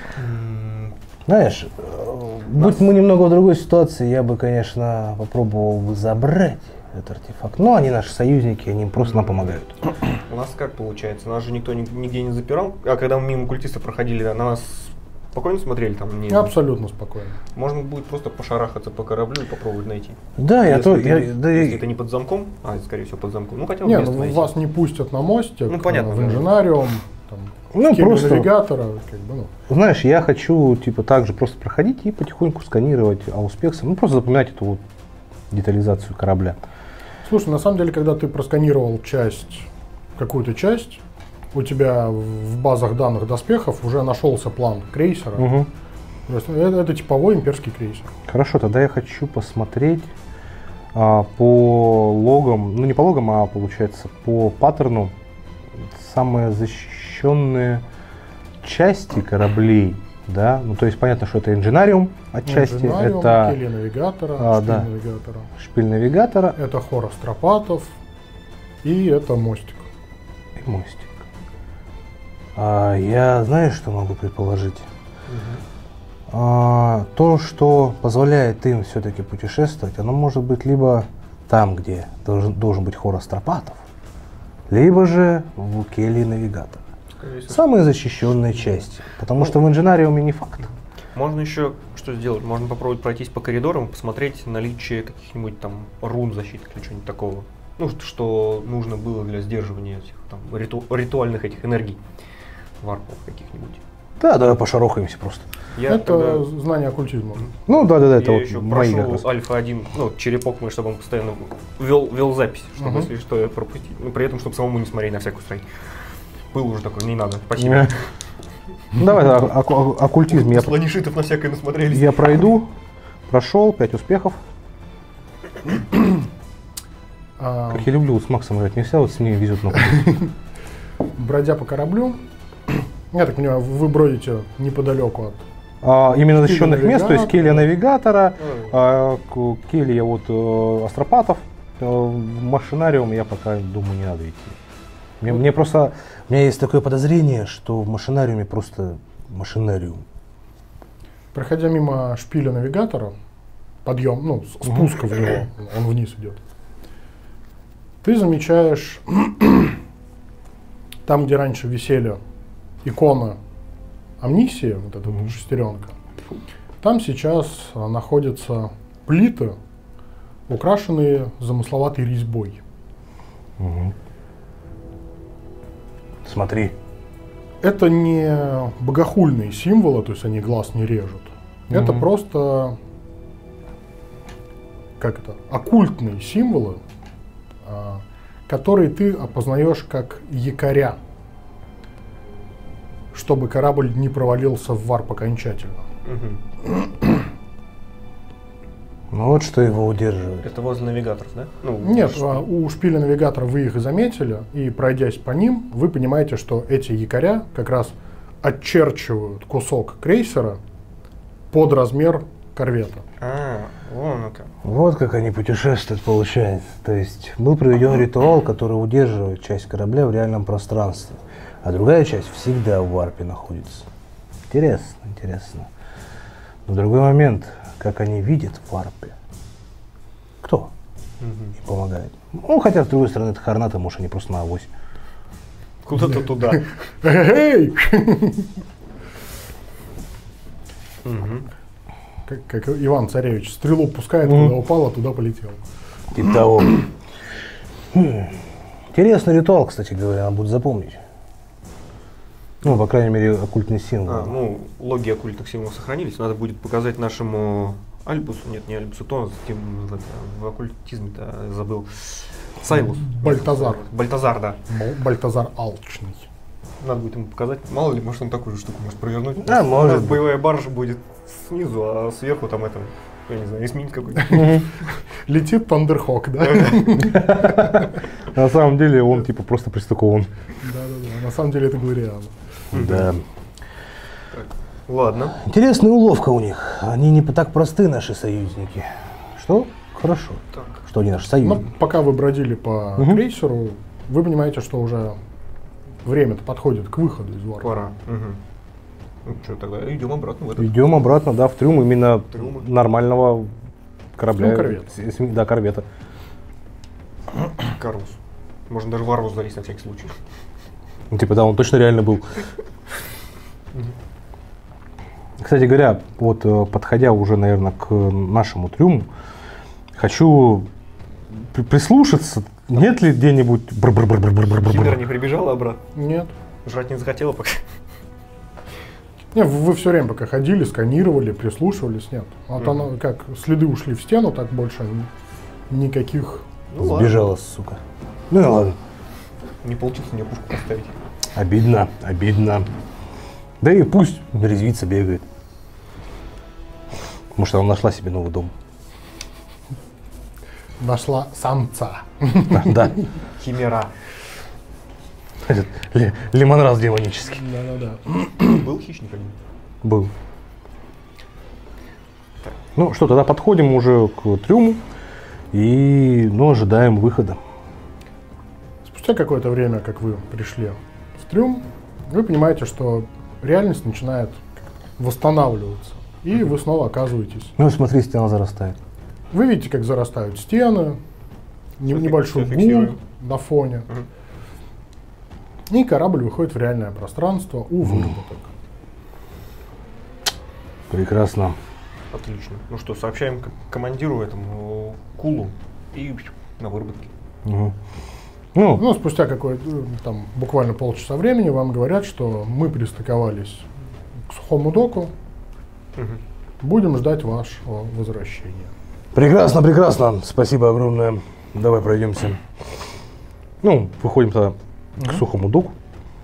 Знаешь, будь мы немного в другой ситуации, я бы, конечно, попробовал бы забрать этот артефакт. Но они наши союзники, они просто нам помогают. У нас как получается? Нас же никто нигде не запирал, а когда мы мимо культистов проходили, на нас спокойно смотрели там? Не... Абсолютно спокойно. Можно будет просто пошарахаться по кораблю и попробовать найти. Да, Если это не под замком, скорее всего под замком, ну хотя бы Нет, место ну, найти. вас не пустят на мостик, Ну, понятно, в да. инженариум, там, Ну, в келье просто- навигатора, как бы, ну. Знаешь, я хочу, типа, также просто проходить и потихоньку сканировать ауспексы. Ну, просто запоминать эту вот детализацию корабля. Слушай, на самом деле, когда ты просканировал какую-то часть, у тебя в базах данных доспехов уже нашелся план крейсера. Мгм. То есть это типовой имперский крейсер. Хорошо, тогда я хочу посмотреть по логам, ну не по логам, а получается по паттерну самые защищенные части кораблей, да, ну то есть понятно, что это инженариум отчасти, Инженариум, это келья навигатора, да. шпиль навигатора. шпиль навигатора Это хор астропатов и это мостик. и мостик. Я знаю, что могу предположить. То, что позволяет им все-таки путешествовать, оно может быть либо там, где должен быть хор астропатов, либо же в келье навигатора. Скорее всего. Самые защищенные части, потому что в инженариуме не факт. Можно еще что сделать? Можно попробовать пройтись по коридорам, посмотреть наличие каких-нибудь там рун защиты или чего-нибудь такого. ну, что нужно было для сдерживания этих там ритуальных этих энергий варпов каких-нибудь. Да, давай пошарохаемся просто. Это знание оккультизма. Ну да, это я вот еще мои как прошу раз. Альфа-1, ну, черепок мой, чтобы он постоянно вел запись, чтобы, если что, я пропустить. Ну, при этом, чтобы самому не смотреть на всякую странь. Был уже такой, не надо, спасибо. Ну, давай, оккультизм я Слонишитов на всякое насмотрелись. Я пройду, прошел, 5 успехов. Как я люблю вот с Максом играть, не всегда вот с ним везет на Бродя по кораблю, я так понимаю, вы бродите неподалеку от... именно защищенных мест, то есть келья навигатора, Ой. келья вот астропатов. В машинариум я пока думаю не надо идти. Мне просто, у меня есть такое подозрение, что в машинариуме просто машинариум. Проходя мимо шпиля навигатора, подъем, ну, спуска в него, он вниз идет, ты замечаешь, там, где раньше висели иконы амнисии, вот эта вот шестеренка, там сейчас находятся плиты, украшенные замысловатой резьбой. Смотри. Это не богохульные символы, то есть они глаз не режут. Это просто, как это, оккультные символы, которые ты опознаешь как якоря, чтобы корабль не провалился в варп окончательно. Ну вот что его удерживает. Это возле навигаторов, да? Ну, Нет, у шпиля навигатора вы их заметили, и пройдясь по ним, вы понимаете, что эти якоря как раз отчерчивают кусок крейсера под размер корвета. вон как. Вот как они путешествуют, получается. То есть был проведен ритуал, который удерживает часть корабля в реальном пространстве, а другая часть всегда в варпе находится. Интересно, интересно. Но другой момент, как они видят в варпе. Кто им помогает? Ну, хотя, с другой стороны, это Хорнаты, может, они просто на авось. Куда-то туда. Эй! Как Иван Царевич, стрелу пускает, куда упала, туда полетел. Типа того. Интересный ритуал, кстати говоря, надо будет запомнить. Ну, по крайней мере, оккультный символ. Ну, логи оккультных символов сохранились. Надо будет показать нашему Альбусу, нет, не Альбусу, то в оккультизме-то забыл. Сайлус. Бальтазар. Бальтазар, да. Бальтазар Алчный. Надо будет ему показать. Мало ли, может он такую же штуку может провернуть. Да, может У нас быть. боевая баржа будет снизу, а сверху там это, я не знаю, эсминец какой-то. Летит Тандерхок, да? На самом деле он типа просто пристыкован. Да. На самом деле это Глориана. Да. Ладно. Интересная уловка у них. Они не так просты, наши союзники. Что? Хорошо. Так. Что они наши Но союзники. пока вы бродили по крейсеру, вы понимаете, что уже время-то подходит к выходу из варпа. Пора. Ну что, тогда идем обратно в этот. Идем обратно, да, в трюм именно Трюмы. нормального корабля. Ну, корвета. Да, корвета. Карус. Можно даже Варвус залезть на всякий случай. Ну, типа, да, он точно реально был. Кстати говоря, вот подходя уже, наверное, к нашему трюму, хочу прислушаться, нет ли где-нибудь Химера не прибежала обратно. Нет. Жрать не захотела пока. Не, вы все время пока ходили, сканировали, прислушивались, нет. Вот оно, как следы ушли в стену, так больше никаких. Ну ладно. Сбежала, сука. Ну и ладно. Не получится мне пушку поставить. Обидно, обидно. Да и пусть резвится, бегает. Может, она нашла себе новый дом. Нашла самца. Да. Химера. Этот лимонраз демонический. Да. Был хищник один? Был. Ну что, тогда подходим уже к трюму и ожидаем выхода. Спустя какое-то время, как вы пришли в трюм, вы понимаете, что реальность начинает восстанавливаться. И вы снова оказываетесь. Ну смотри, стена зарастает. Вы видите, как зарастают стены, небольшой всё гул фиксируем. на фоне. И корабль выходит в реальное пространство у выработок. Прекрасно. Отлично. Ну что, сообщаем командиру этому Кулу и на выработке. Угу. Ну, Ну, спустя там буквально полчаса времени вам говорят, что мы пристыковались к сухому доку, будем ждать вашего возвращения. прекрасно, прекрасно. Спасибо огромное. Давай пройдемся. Ну, выходим тогда к сухому доку.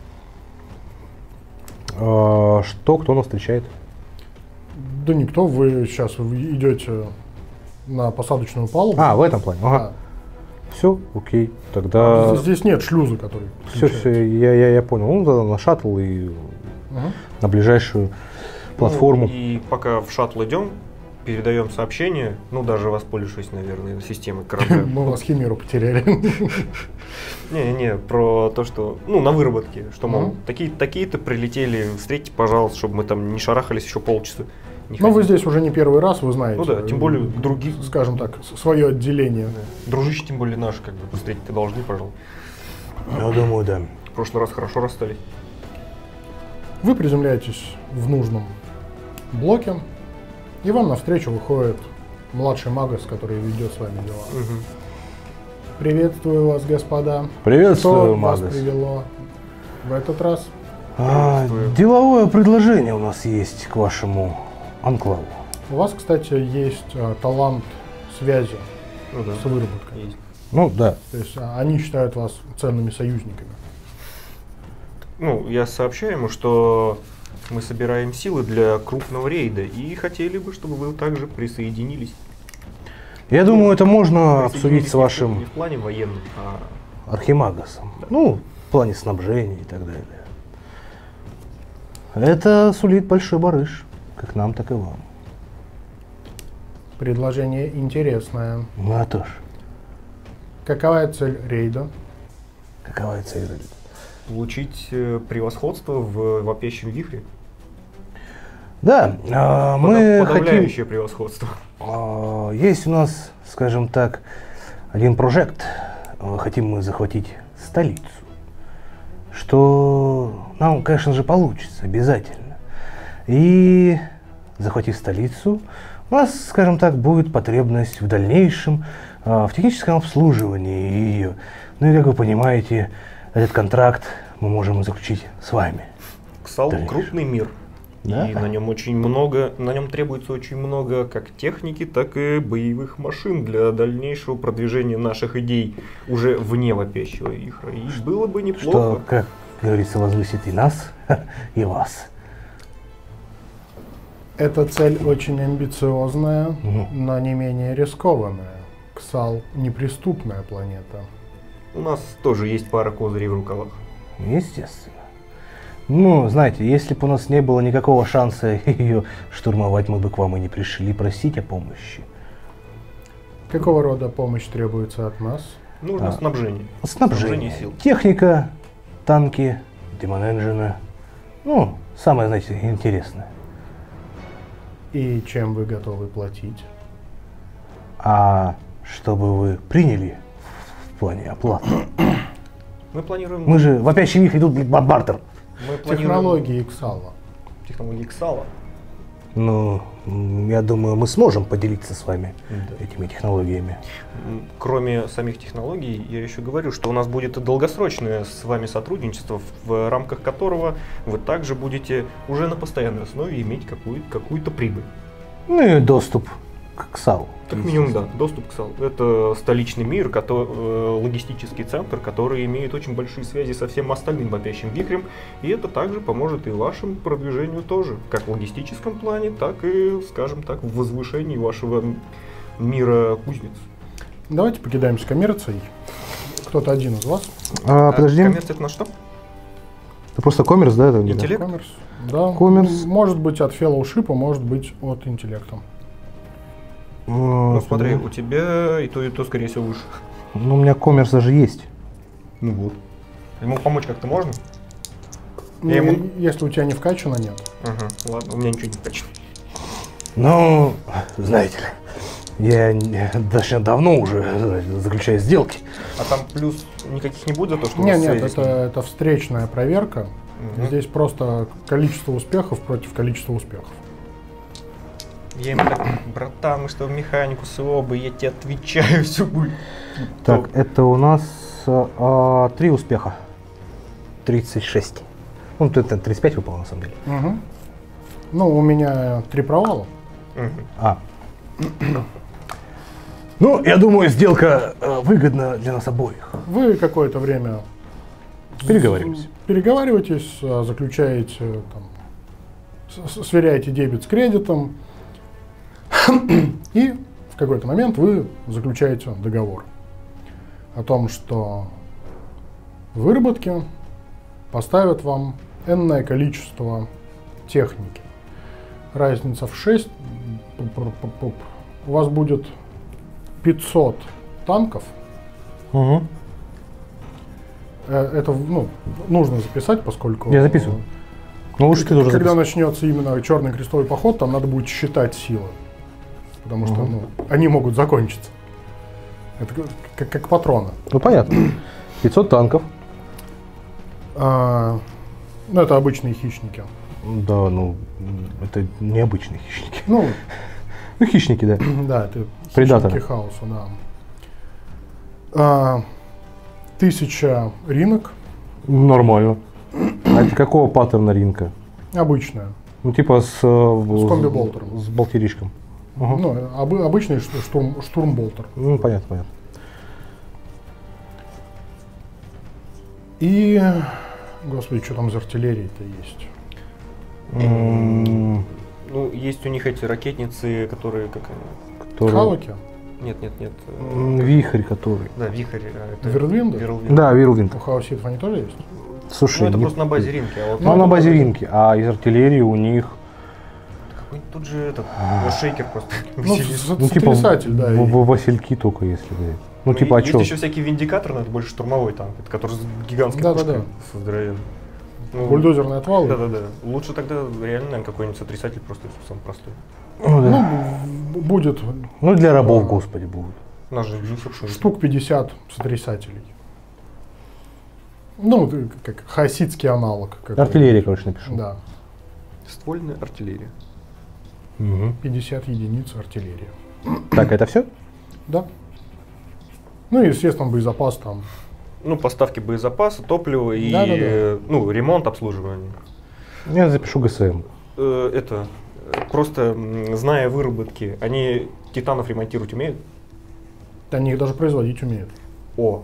Что, кто нас встречает? Да никто, вы сейчас идете на посадочную палубу. В этом плане. Ага. Все, окей. Тогда. Здесь нет шлюза, который. Все, я понял. Ну, тогда на шаттл и на ближайшую платформу. Ну, и пока в шаттл идем, передаем сообщение, ну даже воспользовавшись, наверное, системой корабля. Мы вас химеру потеряли. Не, про то, что, ну, на выработке, что, мол, такие-то прилетели, встретьте, пожалуйста, чтобы мы там не шарахались еще полчаса. Ну, вы здесь уже не первый раз, вы знаете. Ну да, тем более других. Скажем так, свое отделение. Да. Дружище, тем более наши, как бы, встретить-то должны, пожалуй. Я думаю, да. В прошлый раз хорошо расстались. Вы приземляетесь в нужном блоке, и вам навстречу выходит младший магас, который ведет с вами дела. Приветствую вас, господа. Приветствую, Что вас магас. привело в этот раз? Деловое предложение у нас есть к вашему анклаву. У вас, кстати, есть талант связи с выработкой. Есть. Ну, да. То есть они считают вас ценными союзниками. Ну, я сообщаю ему, что мы собираем силы для крупного рейда и хотели бы, чтобы вы также присоединились. Я думаю, это можно обсудить с Не вашим в плане военном, а архимагасом. Ну, в плане снабжения и так далее. Это сулит большой барыш, как нам, так и вам. Предложение интересное. Ну, а то ж. Какова цель рейда? Какова цель? получить превосходство в вопящем вихре. Да, мы подавляющее хотим... превосходство. Есть у нас, скажем так, один проект. Хотим мы захватить столицу. Что нам, конечно же, получится обязательно. И захватив столицу, у нас, скажем так, будет потребность в дальнейшем в техническом обслуживании ее. Ну и, как вы понимаете, этот контракт мы можем заключить с вами. Ксал — крупный мир. Да? И на нем очень много, на нем требуется очень много как техники, так и боевых машин для дальнейшего продвижения наших идей уже вне вопящего вихра. И было бы неплохо. Что, как говорится, возвысит и нас, и вас. Эта цель очень амбициозная, но не менее рискованная. Ксал — неприступная планета. У нас тоже есть пара козырей в рукавах. Естественно. Ну, знаете, если бы у нас не было никакого шанса ее штурмовать, мы бы к вам и не пришли просить о помощи. Какого рода помощь требуется от нас? Нужно снабжение. Снабжение сил. Техника, танки, демон-энджины. Ну, самое, знаете, интересное. И чем вы готовы платить? А чтобы вы приняли в плане оплаты? Мы планируем... Мы же вопящий вихрь идут, блин, бартер. Мы планируем... Технологии Ксала. Технологии Ксала. Ну, я думаю, мы сможем поделиться с вами этими технологиями. Кроме самих технологий, я еще говорю, что у нас будет долгосрочное с вами сотрудничество, в рамках которого вы также будете уже на постоянной основе иметь какую-то прибыль. Ну и доступ к КСАЛу. Как минимум, да, доступ к КСАЛу. Это столичный мир, логистический центр, который имеет очень большие связи со всем остальным вопящим вихрем, и это также поможет и вашему продвижению тоже, как в логистическом плане, так и, скажем так, в возвышении вашего мира кузнец. Давайте покидаемся коммерцией. Кто-то один из вас. Подожди. Коммерция — это на что? Это просто коммерс, да? Это Интеллект? Коммерс. Да. Коммерс. Может быть от феллоушипа, может быть от интеллекта. Ну смотри, у тебя и то, скорее всего, выше. Ну, у меня коммерс даже есть. Ну вот. Ему помочь как-то можно? Ну, если у тебя не вкачано, нет. Ага, ладно, у меня ничего не вкачано. Ну, знаете ли, я достаточно давно уже заключаю сделки. А там плюс никаких не будет за то, что Нет, у вас нет, связи с ним? это встречная проверка. Здесь просто количество успехов против количества успехов. Я ему так, братан, мы что в механику с оба, я тебе отвечаю, все будет. Так, это у нас 3 успеха. 36. Ну, это 35 выпало на самом деле. Угу. Ну, у меня 3 провала. А. Ну, я думаю, сделка выгодна для нас обоих. Вы какое-то время переговариваетесь, заключаете, там, сверяете дебет с кредитом, и в какой-то момент вы заключаете договор о том, что выработки поставят вам энное количество техники. Разница в 6. У вас будет 500 танков. Угу. Это, ну, нужно записать, поскольку... Я записываю. Ну лучше ты должен Когда записывать. начнется именно черный крестовый поход, там надо будет считать силы. Потому что ну, они могут закончиться. Это как патроны. Ну понятно. 500 танков. Ну, это обычные хищники. Да, ну, это необычные хищники. Ну, Ну, хищники, да. да, это Предаторы. хищники хаоса, да. 1000 ринок. Нормально. А это какого паттерна ринка? Обычная. Ну, типа с комби-болтером. С болтеришком. Угу. Ну, обычный штурмболтер. Ну, понятно, понятно. И, господи, что там за артиллерия-то есть? Ну, есть у них эти ракетницы, которые как... Хаваки? Нет. Вихрь, который. Да, вихрь. Это Верлвинды? Да, Вирлвинд. У хаоситов они тоже есть? Слушай, Ну, это не- просто на базе ринки. А вот Ну, на базе ринки, а из артиллерии у них, какой-нибудь тут же этот шейкер просто. Ну, веселит. ну, типа, сотрясатель, да. васильки только, если бы. Ну, типа, а есть чё? еще всякие виндикаторы, но это больше штурмовой танк, это который с гигантской Да-да-да. пушкой здоровенной. Ну, Бульдозерные отвалы. Да-да-да. Лучше тогда реально, наверное, какой-нибудь сотрясатель просто самый простой. Ну, да. Ну, будет Ну, для рабов, господи, будут. У нас же Юсуп что ли? штук 50 сотрясателей. Ну, как хаоситский аналог. какой-то. Артиллерия, короче, напишу. Да. Ствольная артиллерия. Мгм. 50 единиц артиллерии. Так, это все? Да. Ну и, естественно, боезапас там. Ну, поставки боезапаса, топлива и Да-да-да. ну, ремонт, обслуживание. Я запишу ГСМ. Просто зная выработки, они титанов ремонтировать умеют? Они их даже производить умеют. О,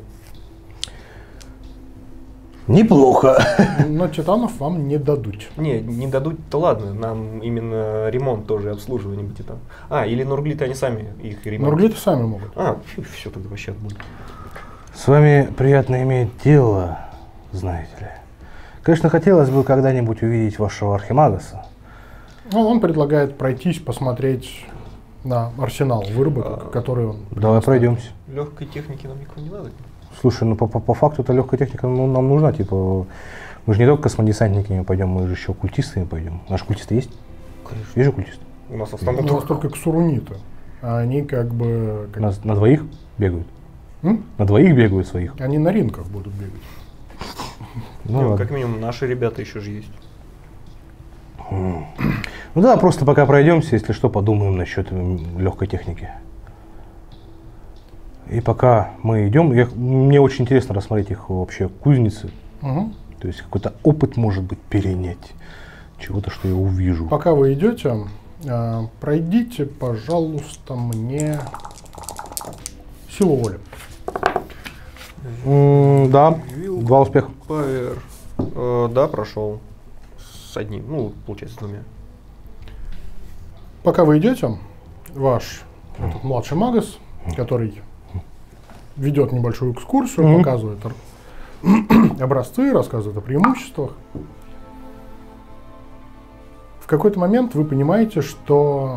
Неплохо. Но титанов вам не дадут. не дадут-то ладно, нам именно ремонт тоже и обслуживание бы титанов. Или нурглиты они сами их ремонт. Нурглиты сами могут. Все тогда вообще отбудет. С вами приятно иметь дело, знаете ли. Конечно, хотелось бы когда-нибудь увидеть вашего Архимагаса. Ну, он предлагает пройтись, посмотреть на арсенал выработок, который он... Давай пройдемся. Легкой техники нам никого не надо. Слушай, ну по факту это легкая техника нам нужна, типа, мы же не только космодесантниками пойдем, мы же еще культистами пойдем. Наши культисты есть? Конечно. Есть же культисты? У нас в У основном нас только ксуруниты. А они как бы... На двоих бегают? М? На двоих бегают своих? Они на ринках будут бегать. Ну, как ладно. минимум наши ребята еще же есть. Ну да, просто пока пройдемся, если что, подумаем насчет легкой техники. И пока мы идем, мне очень интересно рассмотреть их вообще кузницы. Угу. То есть какой-то опыт, может быть, перенять. Чего-то, что я увижу. Пока вы идете, пройдите, пожалуйста, мне силу воли. Да, 2 успеха. Павер. Да, прошел. С одним, ну, получается, с двумя. Пока вы идете, ваш этот младший магас, который ведет небольшую экскурсию, показывает образцы, рассказывает о преимуществах. В какой-то момент вы понимаете, что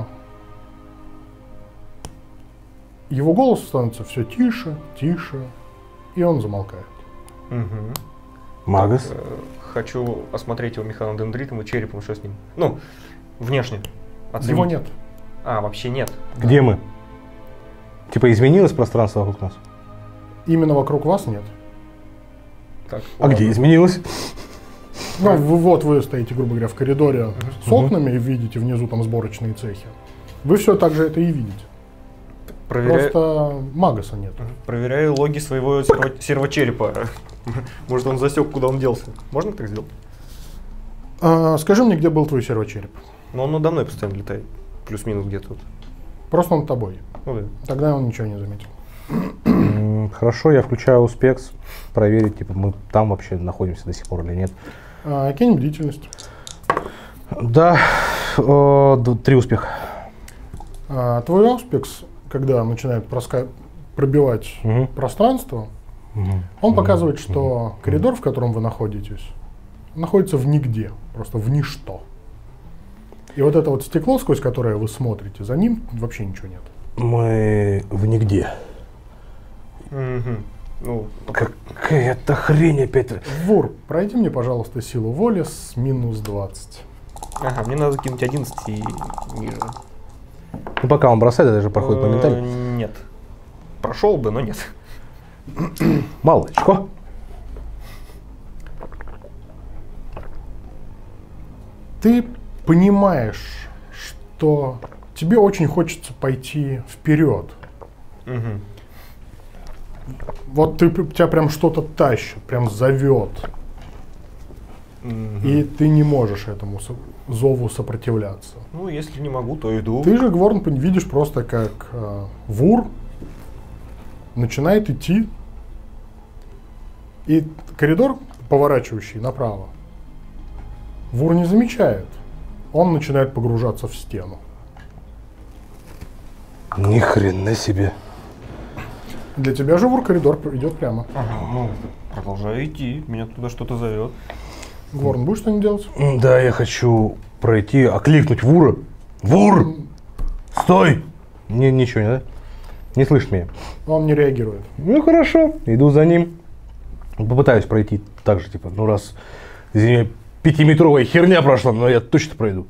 его голос становится все тише, тише, и он замолкает. Магас. Хочу осмотреть его механодендритом и черепом, что с ним. Ну, внешне. Оценить. Его нет. Вообще нет. Где мы? Типа изменилось пространство вокруг нас? Именно вокруг вас нет. Так, А ладно. где изменилось? Ну, вы стоите, грубо говоря, в коридоре с окнами и видите внизу там сборочные цехи. Вы все так же это и видите. Проверяю, Просто Магаса нет. проверяю логи своего сервочерепа. Может, он засек, куда он делся. Можно так сделать? Скажи мне, где был твой сервочереп? Но он надо мной постоянно летает. Плюс-минус где-то тут. Просто над тобой. Ну да. Тогда он ничего не заметил. Хорошо, я включаю успекс, проверить, типа, мы там вообще находимся до сих пор или нет. Кинь бдительность. Да, 3 успеха. Твой ауспекс, когда начинает пробивать Мгм. пространство, он показывает, что коридор, в котором вы находитесь, находится в нигде, просто в ничто. И вот это вот стекло, сквозь которое вы смотрите, за ним вообще ничего нет. Мы в нигде. Мгм. Ну, Какая-то хрень опять. Вур, пройди мне, пожалуйста, силу воли с минус 20. ага, мне надо кинуть 11 и ниже. Ну, пока он бросает, это же проходит моментально. Нет. Прошел бы, но нет. Малочко. Ты понимаешь, что тебе очень хочется пойти вперед. Мгм. Вот тебя прям что-то тащит, прям зовет. Мгм. И ты не можешь этому зову сопротивляться. Ну, если не могу, то иду. Ты же, Гворн, видишь просто, как Вур начинает идти. И коридор, поворачивающий направо, Вур не замечает. Он начинает погружаться в стену. Ни хрена себе. Для тебя же, Вур, коридор идет прямо. Ага, ну, продолжаю идти. Меня туда что-то зовет. Гворн, будешь что-нибудь делать? Да, я хочу пройти, окликнуть Вура. Вур! Стой! Ничего не, да? Не слышит меня. Он не реагирует. Ну хорошо, иду за ним. Попытаюсь пройти так же, типа, ну раз, извини, 5-метровая херня прошла, но я точно пройду.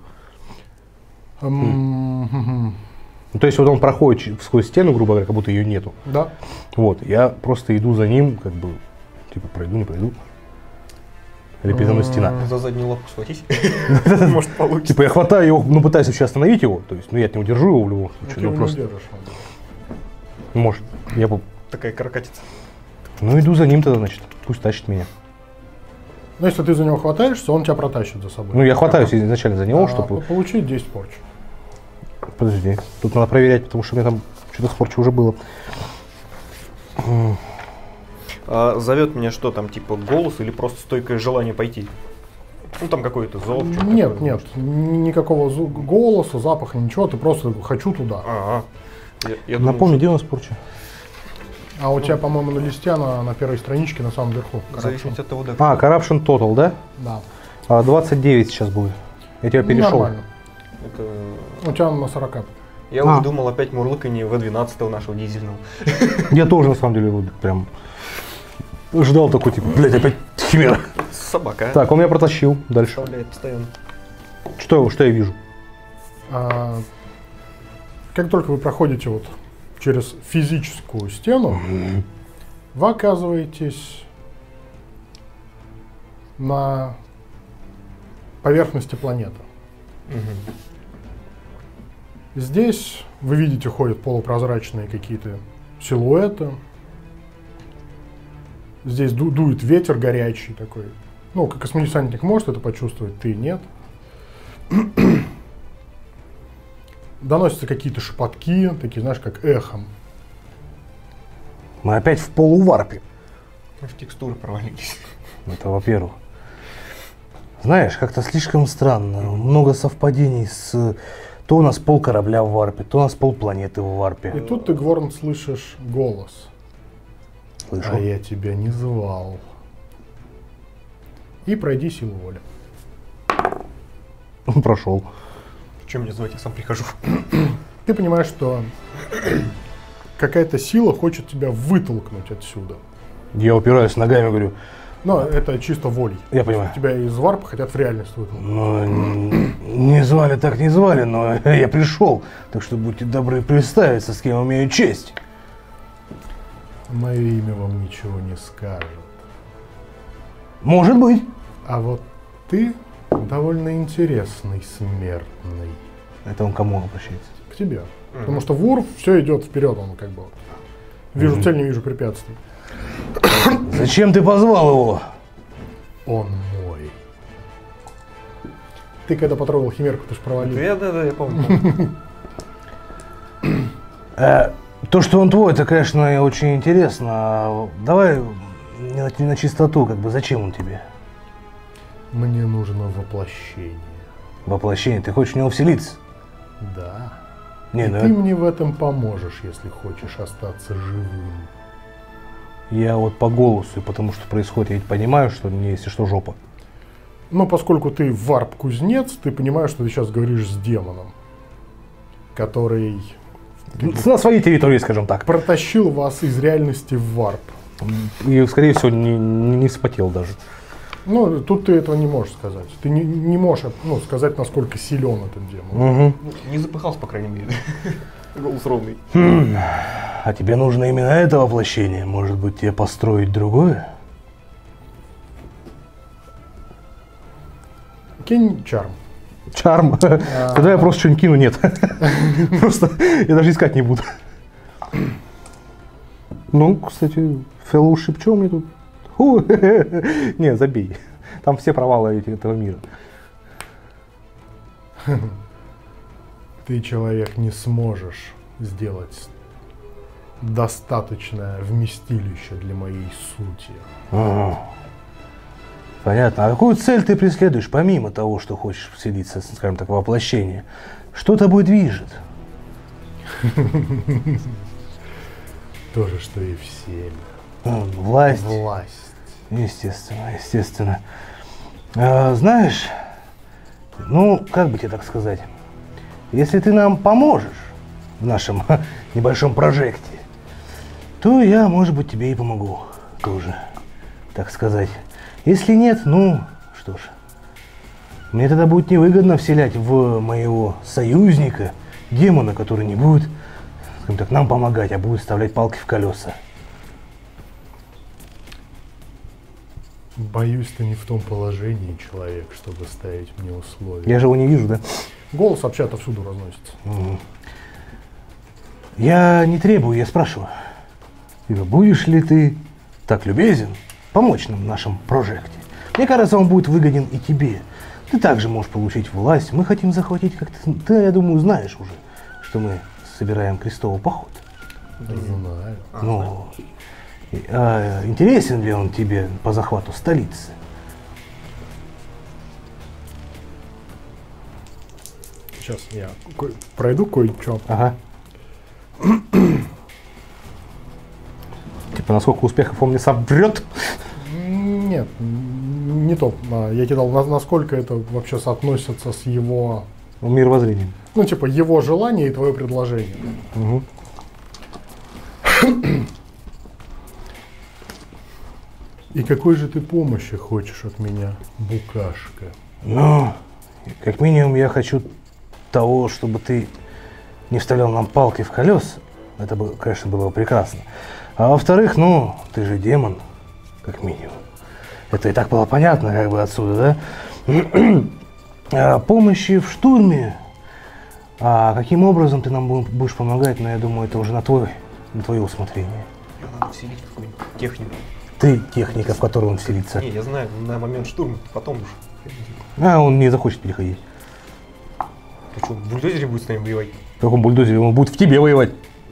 Ну, то есть вот он проходит сквозь стену, грубо говоря, как будто ее нету. Да. Вот, я просто иду за ним, как бы, типа, пройду, не пройду. Или передо мной стена. За заднюю лапку схватись. Может, получится. Типа я хватаю его, ну пытаюсь вообще остановить его, то есть, ну я не удержу его в любом Ну, ты случае, его ну не просто, удержишь. может, я бы, Такая каракатица. ну иду за ним тогда, значит, пусть тащит меня. Но если ты за него хватаешься, он тебя протащит за собой. Ну я хватаюсь изначально за него, чтобы, Получить 10 порч. подожди, тут надо проверять, потому что у меня там что-то с порчей уже было. А зовет меня что там, типа голос или просто стойкое желание пойти? Ну там какой-то зов. что-то Нет, такое, нет, никакого голоса, запаха, ничего, ты просто хочу туда. Ага. Я думал, Напомни, где у нас порча? А у тебя, по-моему, на листе, на первой страничке, на самом верху. в зависимости от того, да. А, Corruption Total, да? Да. 29 сейчас будет. Я тебя перешел. Нормально. Это... У тебя на 40. Я уже думал опять мурлыканье В12 нашего дизельного. Я тоже, на самом деле, вот прям ждал такой, типа, блядь, опять химера. Собака. Так, он меня протащил дальше. Вставляет постоянно. Что я вижу? Как только вы проходите вот через физическую стену, вы оказываетесь на поверхности планеты. Здесь вы видите, ходят полупрозрачные какие-то силуэты. Здесь дует ветер горячий такой. Ну, как космодесантник может это почувствовать, ты нет. Доносятся какие-то шепотки, такие, знаешь, как эхом. Мы опять в полуварпе. Мы в текстуры провалились. Это во-первых. Знаешь, как-то слишком странно. Много совпадений с... То у нас пол корабля в варпе, то у нас полпланеты в варпе. И тут ты, Гворн, слышишь голос. Слышу. А я тебя не звал. И пройди силу воли. Он прошел. Чем мне звать, я сам прихожу. Ты понимаешь, что какая-то сила хочет тебя вытолкнуть отсюда. Я упираюсь ногами, говорю, Но это чисто волей. я понимаю. Тебя из варпа хотят в реальность вытолкнуть. Ну, не звали так не звали, но я пришел. Так что будьте добры представиться, с кем имею честь. Мое имя вам ничего не скажет. Может быть. А вот ты довольно интересный смертный. Это он кому обращается? К тебе. Потому что вур все идет вперед, он как бы. Вижу цель, не вижу препятствий. Зачем ты позвал его? Он мой. Ты когда потрогал химерку, ты же провалил. Я помню. То, что он твой, это, конечно, очень интересно. Давай на чистоту, как бы, зачем он тебе? Мне нужно воплощение. Воплощение? Ты хочешь в него вселиться? Да. Не, И ну ты мне в этом поможешь, если хочешь остаться живым. я вот по голосу, и потому что происходит, я ведь понимаю, что мне, если что, жопа. Но поскольку ты варп-кузнец, ты понимаешь, что ты сейчас говоришь с демоном, который На своей территории, скажем так. протащил вас из реальности в варп. И, скорее всего, не вспотел даже. Ну, тут ты этого не можешь сказать. Ты не можешь сказать, насколько силен этот демон. Угу. Не запыхался, по крайней мере. Голос ровный. А тебе нужно именно это воплощение? Может быть, тебе построить другое? Кинь чарм. Чарм. Тогда я просто что-нибудь кину, нет. Просто я даже искать не буду. Ну, кстати, фellowship, что мне тут? Не, забей. Там все провалы этого мира. Ты, человек, не сможешь сделать достаточное вместилище для моей сути. Ага. Понятно. А какую цель ты преследуешь, помимо того, что хочешь вселиться, скажем так, в воплощение? Что тобой движет? То же, что и всеми. Власть. Власть. Естественно, естественно. Знаешь, ну, как бы тебе так сказать, если ты нам поможешь в нашем небольшом прожекте, то я, может быть, тебе и помогу тоже, так сказать. Если нет, ну, что ж, мне тогда будет невыгодно вселять в моего союзника демона, который не будет, скажем так, нам помогать, а будет вставлять палки в колеса. Боюсь, ты не в том положении, человек, чтобы ставить мне условия. Я же его не вижу, да? Голос вообще отовсюду разносится. Угу. Я не требую, я спрашиваю. Типа, будешь ли ты так любезен помочь нам в нашем прожекте? Мне кажется, он будет выгоден и тебе. Ты также можешь получить власть. Мы хотим захватить, как ты, я думаю, знаешь уже, что мы собираем крестовый поход. Знаю. Ну, интересен ли он тебе по захвату столицы? Сейчас я пройду кое-что. Ага. Типа, насколько успехов он мне собрет? Нет, не то. Я кидал, насколько это вообще соотносится с его, Мировоззрением. ну, типа, его желание и твое предложение. Угу. И какой же ты помощи хочешь от меня, букашка? Ну, как минимум, я хочу того, чтобы ты не вставлял нам палки в колеса. Это бы, конечно, было бы прекрасно. А во-вторых, ну, ты же демон, как минимум. Это и так было понятно, как бы отсюда, да? Помощи в штурме. А каким образом ты нам будешь помогать, но я думаю, это уже на твое усмотрение. Надо вселить какую-нибудь технику. Ты техника, в которую он вселится. Не, я знаю, на момент штурма, потом уж. А он не захочет переходить. Ты что, в бульдозере будет с нами воевать? В каком бульдозере? Он будет в тебе воевать.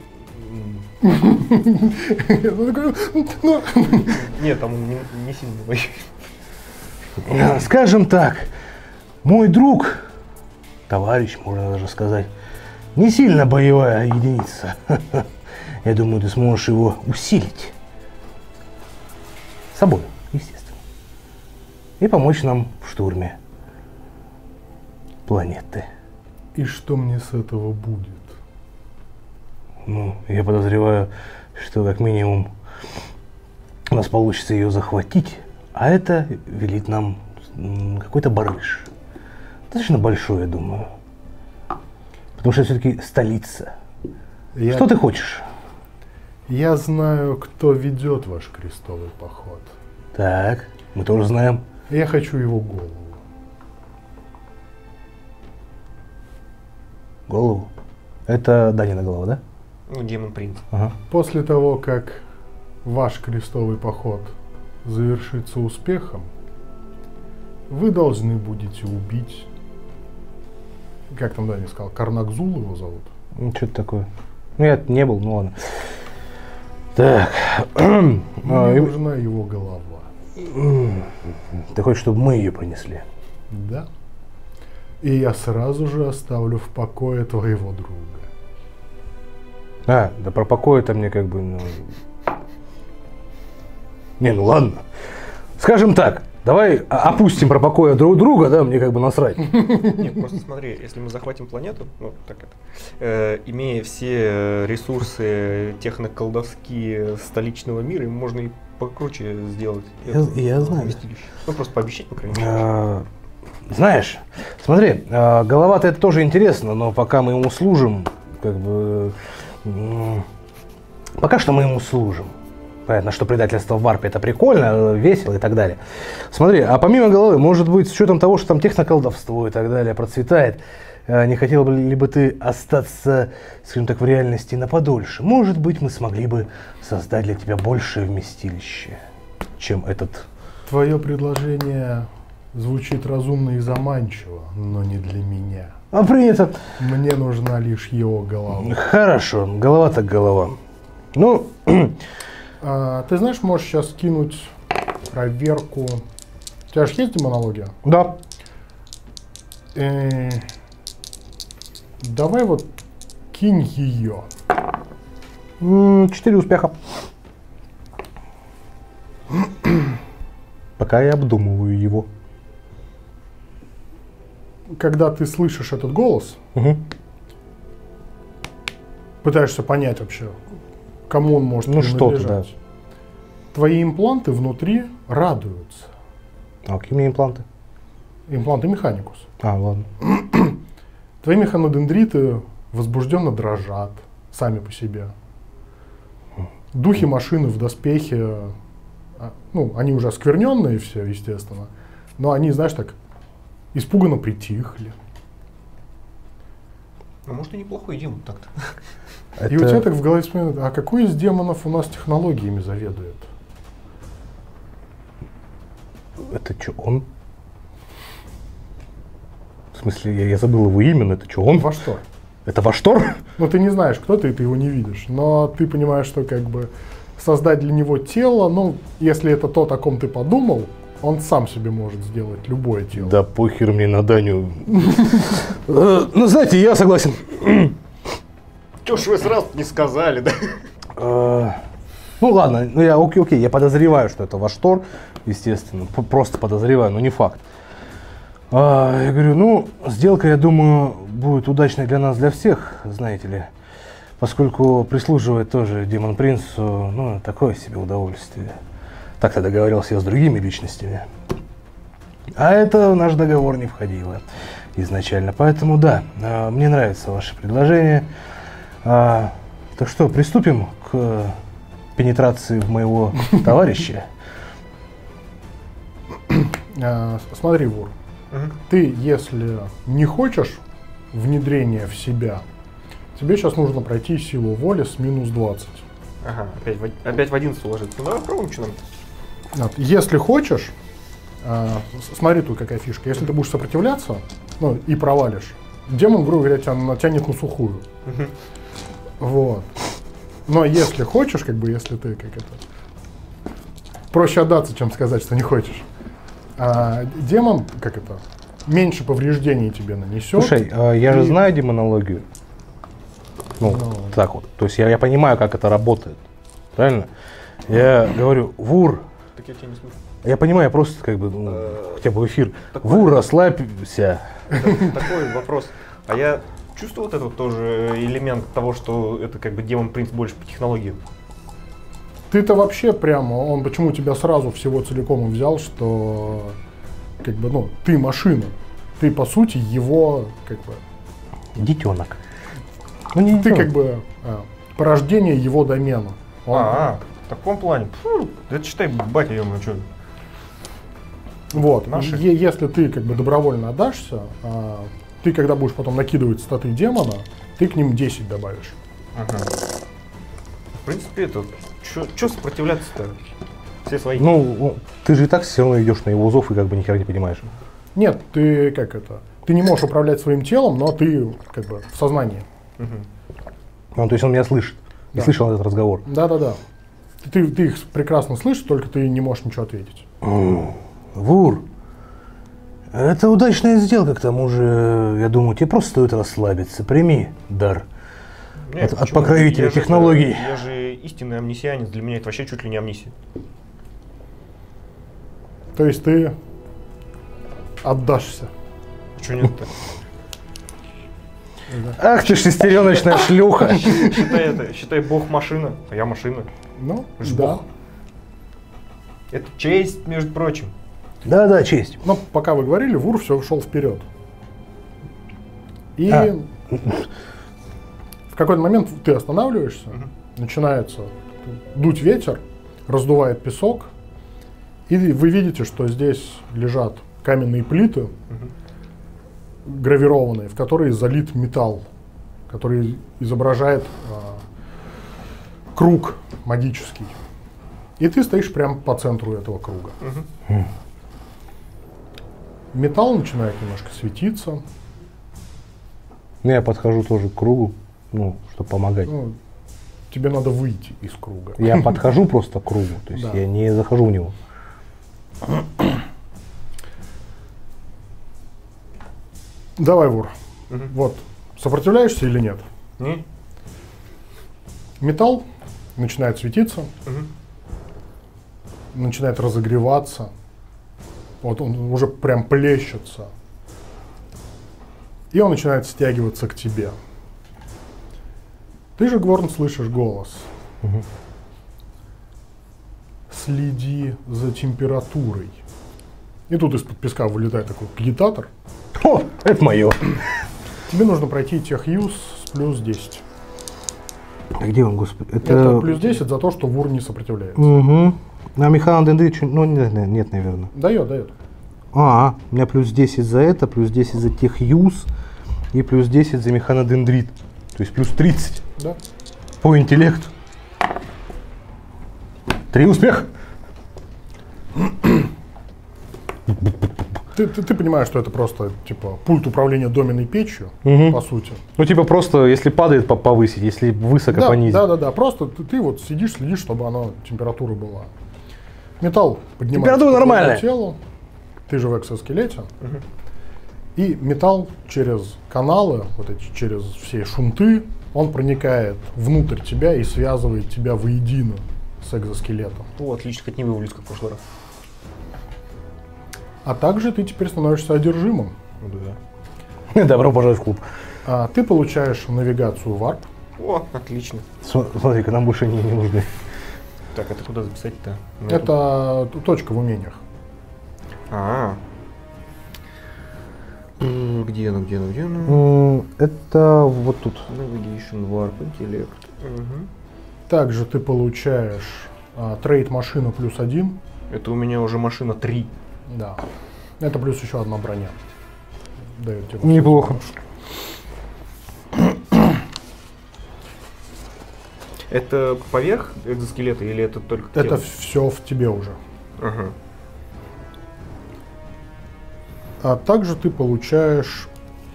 Нет, там он не сильно воюет. Скажем так, мой друг, товарищ, можно даже сказать, не сильно боевая единица. Я думаю, ты сможешь его усилить. Собой, естественно. И помочь нам в штурме планеты. И что мне с этого будет? Ну, я подозреваю, что как минимум у нас получится ее захватить, а это велит нам какой-то барыш. Достаточно большой, я думаю. Потому что все-таки столица. Что ты хочешь? Я знаю, кто ведет ваш крестовый поход. Так, мы тоже знаем. Я хочу его голову. Голову. Это Данина голова, да? Ну, Демон Принц. Ага. После того, как ваш крестовый поход завершится успехом, вы должны будете убить, как там Даня сказал, Карнакзул его зовут? Ну, что-то такое. Ну, я не был, ну ладно. Так. Мне нужна его голова. Ты хочешь, чтобы мы ее принесли? Да. И я сразу же оставлю в покое твоего друга. А, да про покой-то мне как бы, ну... Не, ну ладно. Скажем так, давай опустим про покоя друг друга, да, мне как бы насрать. Нет, просто смотри, если мы захватим планету, ну, так это, имея все ресурсы техноколдовские столичного мира, им можно и покруче сделать. Я знаю. Вместилище. Ну, просто пообещать, по крайней мере. Знаешь, смотри, голова-то это тоже интересно, но пока мы ему служим, как бы... Пока что мы ему служим. Понятно, что предательство в варпе это прикольно, весело и так далее. Смотри, а помимо головы, может быть, с учетом того, что там техноколдовство и так далее процветает, не хотел бы ли бы ты остаться, скажем так, в реальности на подольше? Может быть, мы смогли бы создать для тебя большее вместилище, чем этот... Твое предложение звучит разумно и заманчиво, но не для меня. А принято. Мне нужна лишь его голова. Хорошо, голова так голова. Ну... Ты знаешь, можешь сейчас кинуть проверку. У тебя же есть демонология? Да. Давай вот кинь ее. 4 успеха. Пока я обдумываю его. Когда ты слышишь этот голос, пытаешься понять вообще, кому он может принадлежать. Да. Твои импланты внутри радуются. А какие у меня импланты? Импланты Механикус. А, ладно. Твои механодендриты возбужденно дрожат сами по себе. Духи машины в доспехе, ну, они уже оскверненные все, естественно, но они, знаешь, так испуганно притихли. Ну, может, и неплохой демон так-то. И у тебя так в голове вспоминает, а какой из демонов у нас технологиями заведует? Это что, он? В смысле, я забыл его имя, но это что, он? Ваштор. Это Ваштор? Ну, ты не знаешь, кто ты, и ты его не видишь. Но ты понимаешь, что как бы создать для него тело, ну, если это то, о ком ты подумал, он сам себе может сделать любое тело. Да похер мне на Даню. Ну, знаете, я согласен. Чё ж вы сразу не сказали, да? Ну ладно, ну я окей, я подозреваю, что это Ваштор, естественно, просто подозреваю, но не факт. Я говорю, ну, сделка, я думаю, будет удачной для нас, для всех, знаете ли, поскольку прислуживать тоже Демон Принцу, ну, такое себе удовольствие. Так-то договорился я с другими личностями. А это в наш договор не входило изначально, поэтому да, мне нравится ваше предложение. Так что, приступим к пенетрации в моего товарища. Смотри, Вур, ты, если не хочешь внедрения в себя, тебе сейчас нужно пройти силу воли с минус 20. Ага, опять в 11 уложиться. Ну, давай попробуем, что нам. Если хочешь, смотри тут какая фишка, если ты будешь сопротивляться, ну, и провалишь, демон, грубо говоря, тебя натянет на сухую. Вот. Но если хочешь, как бы, если ты как это... Проще отдаться, чем сказать, что не хочешь. Демон, как это, меньше повреждений тебе нанесет. Слушай, я же знаю демонологию. Ну, так вот. То есть я понимаю, как это работает. Правильно? Я говорю, Вур. Так я тебя не слышу. Я понимаю, я просто как бы, хотя бы эфир. Вур, расслабься. Такой вопрос. А я чувствую вот этот тоже элемент того, что это как бы Демон Принц больше по технологии. Ты-то вообще прямо, он почему тебя сразу всего целиком взял, что как бы, ну, ты машина. Ты, по сути, его, как бы... Детенок. Ну, не ты, детенок. как бы, порождение его домена. В таком плане. Фу, это считай, батя, ё-моё, что. Вот. Наши. Если ты, как бы, добровольно отдашься, ты когда будешь потом накидывать статы демона, ты к ним 10 добавишь. Ага. В принципе, это... Чё сопротивляться-то? Все свои. Ну, ты же и так все равно идешь на его зов и как бы ни хера не понимаешь. Нет, ты как это? Ты не можешь управлять своим телом, но ты как бы в сознании. Ну, то есть он меня слышит. И Да. слышал этот разговор. Да-да-да. Ты их прекрасно слышишь, только ты не можешь ничего ответить. Вур, это удачная сделка, к тому же, я думаю, тебе просто стоит расслабиться. Прими дар Нет, от почему? покровителя Я же- технологий. Я же истинный амнисианец, для меня это вообще чуть ли не амнисия. То есть ты отдашься. Чё нет-то? Ах ты шестереночная шлюха. Считай, бог машина, а я машина. Ну, Ж да. бог. Это честь, между прочим. Да-да, честь. Но пока вы говорили, Вур все шел вперед. И А. в какой-то момент ты останавливаешься, начинается дуть ветер, раздувает песок, и вы видите, что здесь лежат каменные плиты, гравированные, в которые залит металл, который изображает круг магический. И ты стоишь прямо по центру этого круга. Металл начинает немножко светиться. Ну, я подхожу тоже к кругу, ну, чтобы помогать. Ну, тебе надо выйти из круга. Я подхожу просто к кругу, то есть Да. я не захожу в него. Давай, Вур. Вот. Сопротивляешься или нет? Не? Металл начинает светиться, начинает разогреваться. Вот он уже прям плещется. И он начинает стягиваться к тебе. Ты же, Гворн, слышишь голос. Следи за температурой. И тут из-под песка вылетает такой агитатор. О, это мое. Тебе нужно пройти техюз с плюс 10. А где он, господи? Это плюс 10 за то, что Вур не сопротивляется. Угу. А Михан Дендрич, ну нет, наверное. Дает. А, у меня плюс 10 за это, плюс 10 за техюз и плюс 10 за механодендрит. То есть плюс 30 Да. по интеллекту. 3 успеха. Ты понимаешь, что это просто типа пульт управления доменной печью, Мгм. по сути. Ну типа просто, если падает, повысить, если высоко Да, понизить. да. Просто ты вот сидишь, следишь, чтобы она температура была. Металл поднимается Температура по твоему нормальная. телу. Ты же в экзоскелете. И металл через каналы, вот эти, через все шунты, он проникает внутрь тебя и связывает тебя воедино с экзоскелетом. О, отлично, хоть не вывалюсь, как в прошлый раз. А также ты теперь становишься одержимым. Ну да. Добро пожаловать в клуб. Ты получаешь навигацию варп. О, отлично. Смотри-ка, нам больше не нужны. Так, это куда записать-то? На эту? Это точка в умениях. Где оно? Это вот тут. Navigation, Warp, интеллект. Также ты получаешь трейд машину плюс 1. Это у меня уже машина 3. Да. Это плюс еще одна броня. Дает тебе Неплохо. Это поверх экзоскелета или это только Это тело? все в тебе уже. Ага. А также ты получаешь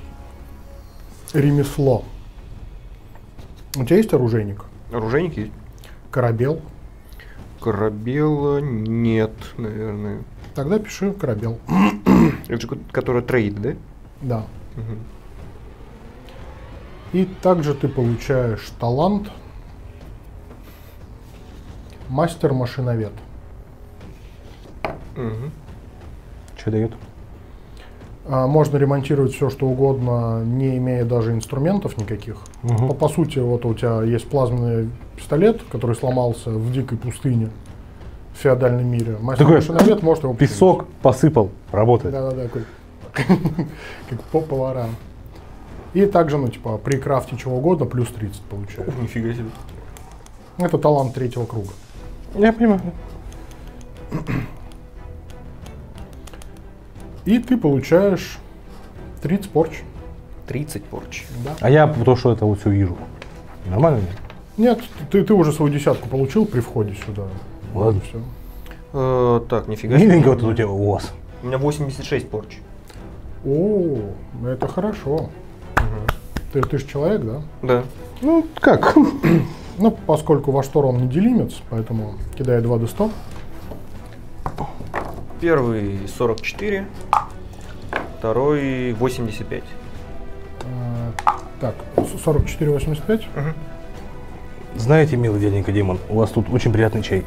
ремесло. У тебя есть оружейник? Оружейник есть? Корабел? Корабела нет, наверное. Тогда пиши корабел. Это же который трейд, да? Да. Мгм. И также ты получаешь талант мастер-машиновед. Мгм. Что дает? Можно ремонтировать все, что угодно, не имея даже инструментов никаких. По сути, вот у тебя есть плазменный пистолет, который сломался в дикой пустыне в феодальном мире. Мастер-машиновед может его починить. Песок посыпал, работает. Да, такой, как по поварам. И также, ну, типа, при крафте чего угодно, плюс 30 получаешь. Нифига себе. Это талант третьего круга. Я понимаю. И ты получаешь 30 порч. 30 порч. Да. А я то, что это вот все вижу. Нормально? Нет, ты уже свою десятку получил при входе сюда. Ладно. Все. Так, нифига себе. Миленько вот у тебя у вас. У меня 86 порч. О, это хорошо. Ты же человек, да? Да. Ну, как? Ну, поскольку ваш Тор, он не делимец, поэтому кидаю 2d100. Первый 44, второй 85. Так, 44-85. Знаете, милый дяденька Демон, у вас тут очень приятный чай.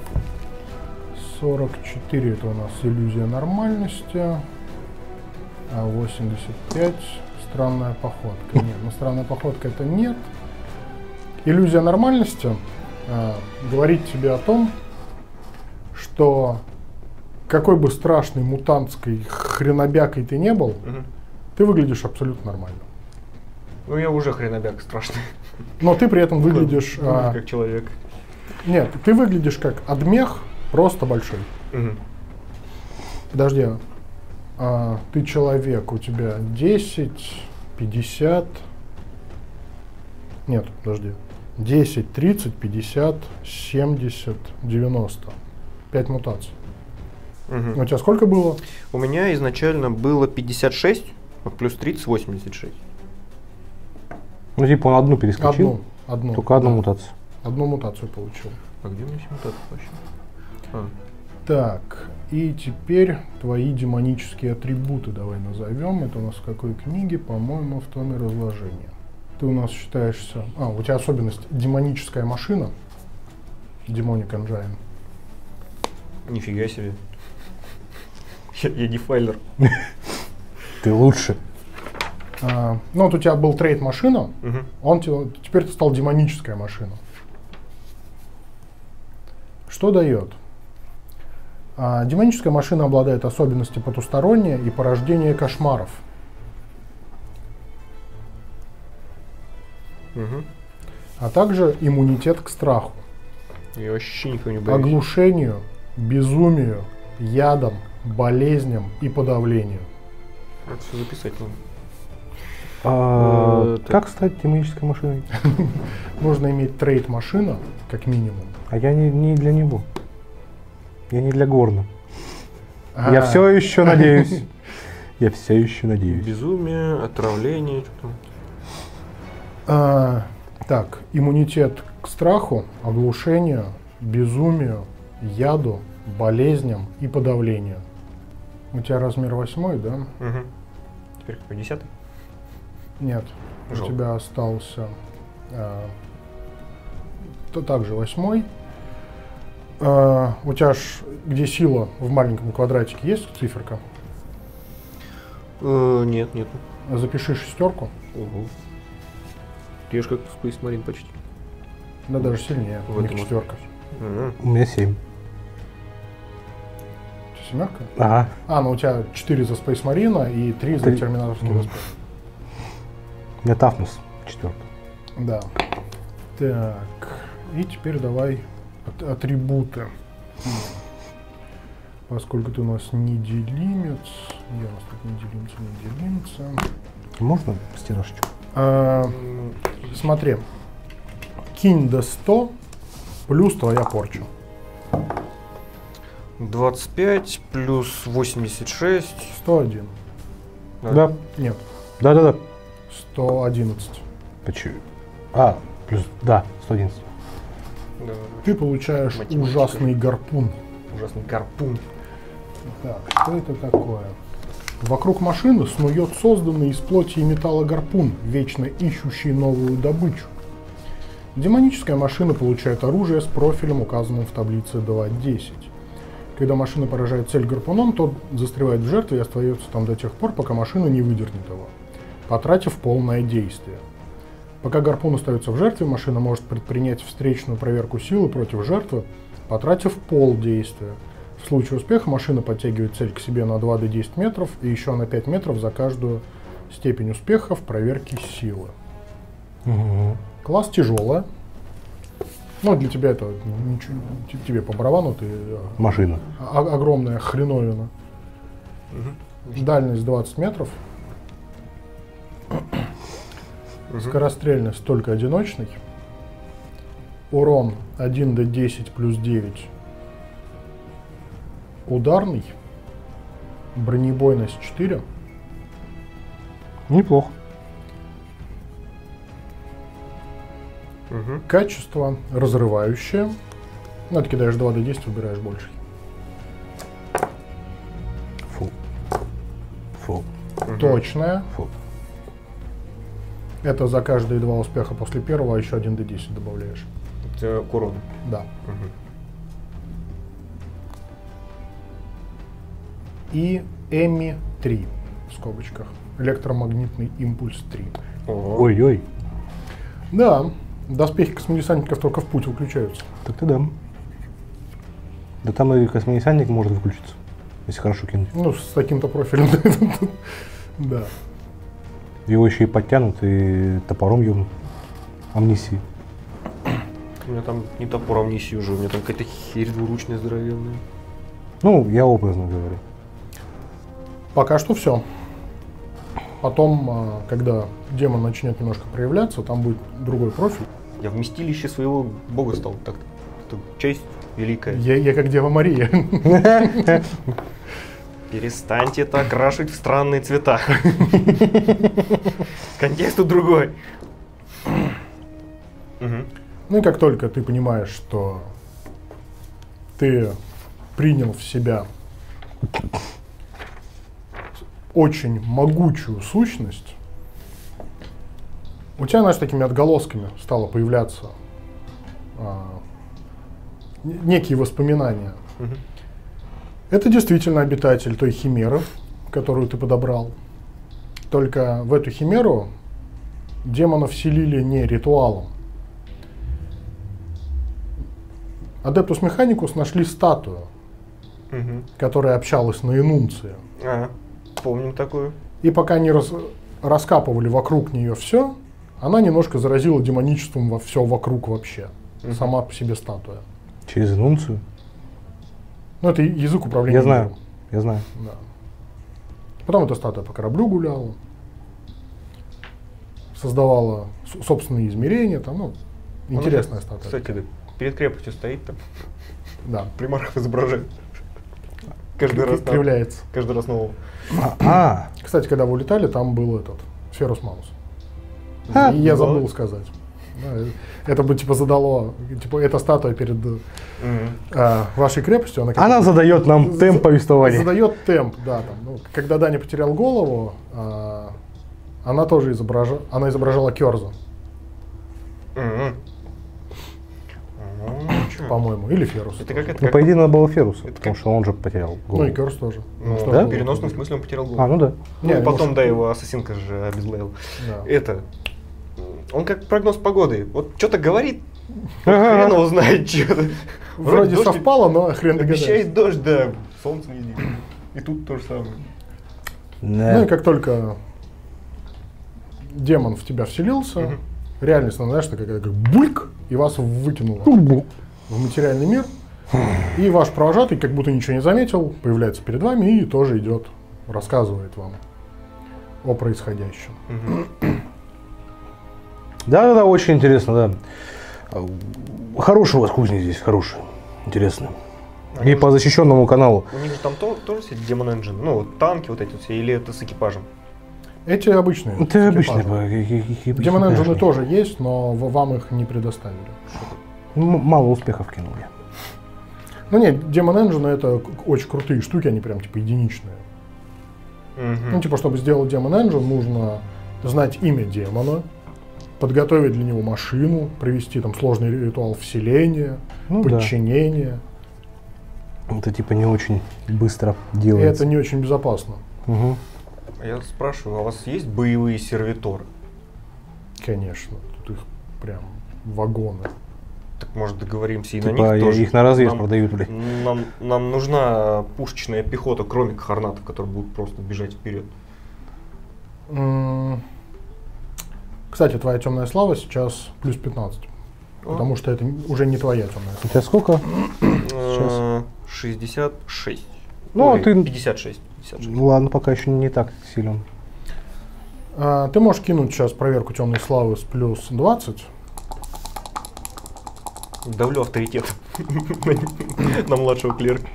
44 это у нас иллюзия нормальности. А 85 странная походка. Нет, ну странная походка это нет. Иллюзия нормальности говорит тебе о том, что какой бы страшной мутантской хренобякой ты не был, ты выглядишь абсолютно нормально. Ну я уже хренобяк страшный. Но ты при этом выглядишь... как человек. Нет, ты выглядишь как адмех, просто большой. Подожди, ты человек, у тебя 10, 50... Нет, подожди. 10, 30, 50, 70, 90. 5 мутаций. У тебя сколько было? У меня изначально было 56, а плюс 30, 86. Ну, типа он одну перескочил. Одну. Только одну мутацию. Одну мутацию получил. А где у меня мутация вообще? Так, и теперь твои демонические атрибуты давай назовем. Это у нас в какой книге? По-моему, в томе разложения. Ты у нас считаешься... у тебя особенность демоническая машина. Demonic Engine. Нифига себе. Я дефайлер. Ты лучше. Ну вот у тебя был трейд машина, теперь ты стал демоническая машина. Что дает? Демоническая машина обладает особенностью потустороннее и порождение кошмаров. А также иммунитет к страху, Я вообще никого не боюсь. оглушению, безумию, ядам, болезням и подавлению. Это все записать надо. Как стать демонической машиной? Нужно иметь трейд машина, как минимум. А я не для него. Я не для Горна. Я все еще надеюсь. Я все еще надеюсь. Безумие, отравление, что там. Так, иммунитет к страху, оглушению, безумию, яду, болезням и подавлению. У тебя размер 8, да? Теперь какой, 10? Нет, Жалко. у тебя остался также 8. У тебя ж, где сила в маленьком квадратике, есть циферка? Нет. Запиши 6. Ого. Ты ж как Space Marine почти. Да даже сильнее, В у них этом 4. У меня 7. 7? Ага. Ну у тебя 4 за Space Marine и 3 за терминаторский доспех. У меня Тафнус 4. Да. Так, и теперь давай атрибуты. Поскольку ты у нас не делимец, где у нас тут не делимца. Можно стирашечку? Смотри, кинь до 100 плюс твоя порча. 25 плюс 86. 101. Да. Нет, Да. 111. Почему? Плюс, да, 111. Да. Ты получаешь Математика. ужасный гарпун. Ужасный гарпун. Так, что это такое? Вокруг машины снует созданный из плоти и металла гарпун, вечно ищущий новую добычу. Демоническая машина получает оружие с профилем, указанным в таблице 2.10. Когда машина поражает цель гарпуном, тот застревает в жертве и остается там до тех пор, пока машина не выдернет его, потратив полное действие. Пока гарпун остается в жертве, машина может предпринять встречную проверку силы против жертвы, потратив полдействия. В случае успеха машина подтягивает цель к себе на 2 до 10 метров и еще на 5 метров за каждую степень успеха в проверке силы. Класс тяжелая. Ну, для тебя это ничего, тебе по барабану, ты Машина. огромная хреновина. Дальность 20 метров. Скорострельность только одиночный. Урон 1d10 плюс 9. Ударный. Бронебойность 4. Неплохо. Качество разрывающее. Ну, ты кидаешь 2d10, выбираешь больше. Фу. Точное. Фу. Это за каждые 2 успеха после первого, а еще 1d10 добавляешь. Это к урону. Да. И Эми 3 в скобочках. Электромагнитный импульс 3. Ой-ой. Да, доспехи космодесантников только в путь выключаются. Так-то да. Да там и космодесантник может выключиться, если хорошо кинуть. Ну, с таким-то профилем. Да. Его еще и подтянут, и топором ёбнут. Амнисии. У меня там не топор амнисии уже, у меня там какая-то херь двуручная здоровенная. Ну, я образно говорю. Пока что все. Потом, когда демон начнет немножко проявляться, там будет другой профиль. Я вместилище своего бога стал. Так, это честь великая. Я как Дева Мария. Перестаньте это окрашивать в странные цвета. Контекст тут другой. Ну и как только ты понимаешь, что ты принял в себя очень могучую сущность, у тебя, знаешь, такими отголосками стало появляться некие воспоминания. Это действительно обитатель той химеры, которую ты подобрал. Только в эту химеру демона вселили не ритуалом. Адептус Механикус нашли статую, которая общалась на энунции. Помним такую. И пока не раскапывали вокруг нее все, она немножко заразила демоничеством во все вокруг вообще. Сама по себе статуя. Через энунцию? Ну, это язык управления. Я знаю, миром. я знаю. Да. Потом эта статуя по кораблю гуляла, создавала собственные измерения, там, ну, интересная статуя. Кстати, да, перед крепостью стоит там, Да. примархов изображает. Каждый раз Кривляется. Каждый раз нового. Кстати, когда вы улетали, там был этот Сферус Маус. И я забыл сказать. Да, это бы типа задало, типа эта статуя перед вашей крепостью. Она задает нам темп повествования. Задает темп, да. Там, ну, когда Даня потерял голову, она тоже изображала Кёрза. По-моему, или Ферус. Это как это? Ну, по идее, надо было Феруса, потому что он же потерял голову. Ну и Кёрз тоже. Ну, да? в переносном смысле он потерял голову. Ну да. Ну, Не, и потом, может, да, его ассасинка же обезглавил. Да. Это, он как прогноз погоды. Вот что-то говорит, хрен его знает что-то. Вроде дождь совпало, но хрен догадаешься. обещает дождь, да, солнце везде. И тут то же самое. Ну и как только демон в тебя вселился, реальность, она, знаешь, такая как бульк, и вас выкинуло в материальный мир. И ваш провожатый, как будто ничего не заметил, появляется перед вами и тоже идет, рассказывает вам о происходящем. Да, очень интересно, да. Хорошая у вас кузня здесь, хорошая, интересная. И по защищенному каналу. У них же там тоже все Demon Engine, ну, вот танки вот эти все, или это с экипажем? Эти обычные. Это обычные. Демон Engine тоже есть, но вам их не предоставили. Мало успехов кинул я. Ну нет, Demon Engine это очень крутые штуки, они прям типа единичные. Ну типа, чтобы сделать Demon Engine, нужно знать имя демона, подготовить для него машину, провести там сложный ритуал вселения, подчинения. Да. Это типа не очень быстро И делается. это не очень безопасно. Я спрашиваю, а у вас есть боевые сервиторы? Конечно, тут их прям вагоны. Так может договоримся и Типа на них тоже? их на развес продают, блядь. Нам нужна пушечная пехота, кроме кхарнатов, которые будут просто бежать вперед. Кстати, твоя темная слава сейчас плюс 15. Потому что это уже не твоя темная У тебя сколько? слава. 66. Ну, Ой, ты... 56. 56. Ну ладно, пока еще не так силен. Ты можешь кинуть сейчас проверку темной славы с плюс 20. Давлю авторитет на младшего клерка.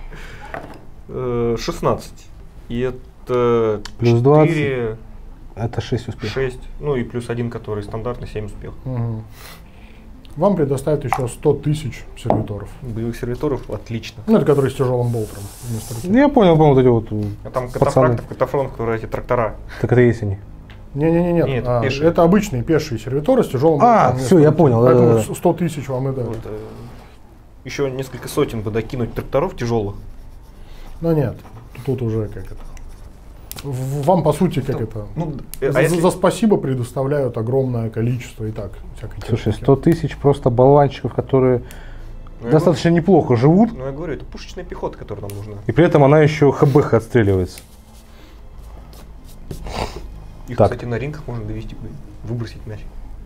16. И это Плюс 4, Это 6 успехов. 6, ну и плюс 1, который стандартный, 7 успехов. Угу. Вам предоставят еще 100 тысяч сервиторов. Боевых сервиторов отлично. Ну, это которые с тяжелым болтером вместо руки. Я понял, вот эти вот А там пацаны. катафрактов, катафронт, которые эти трактора. Так это есть они. Не-не-не, Нет, пешие. это обычные пешие сервиторы с тяжелым болтером. вместо всё, я руки. понял, Поэтому да-да-да. 100 тысяч вам и дали. Вот, еще несколько сотен бы докинуть тракторов тяжелых. Но нет, тут уже как это. Вам, по сути, как это. Ну, За спасибо предоставляют огромное количество и так всякой Слушай, техники. 100 тысяч просто болванчиков, которые Ну, достаточно неплохо живут, Ну, я говорю, это пушечная пехота, которая нам нужна. и при этом она еще ХБХ отстреливается. Их, Так. кстати, на ринках можно довести, выбросить нафиг.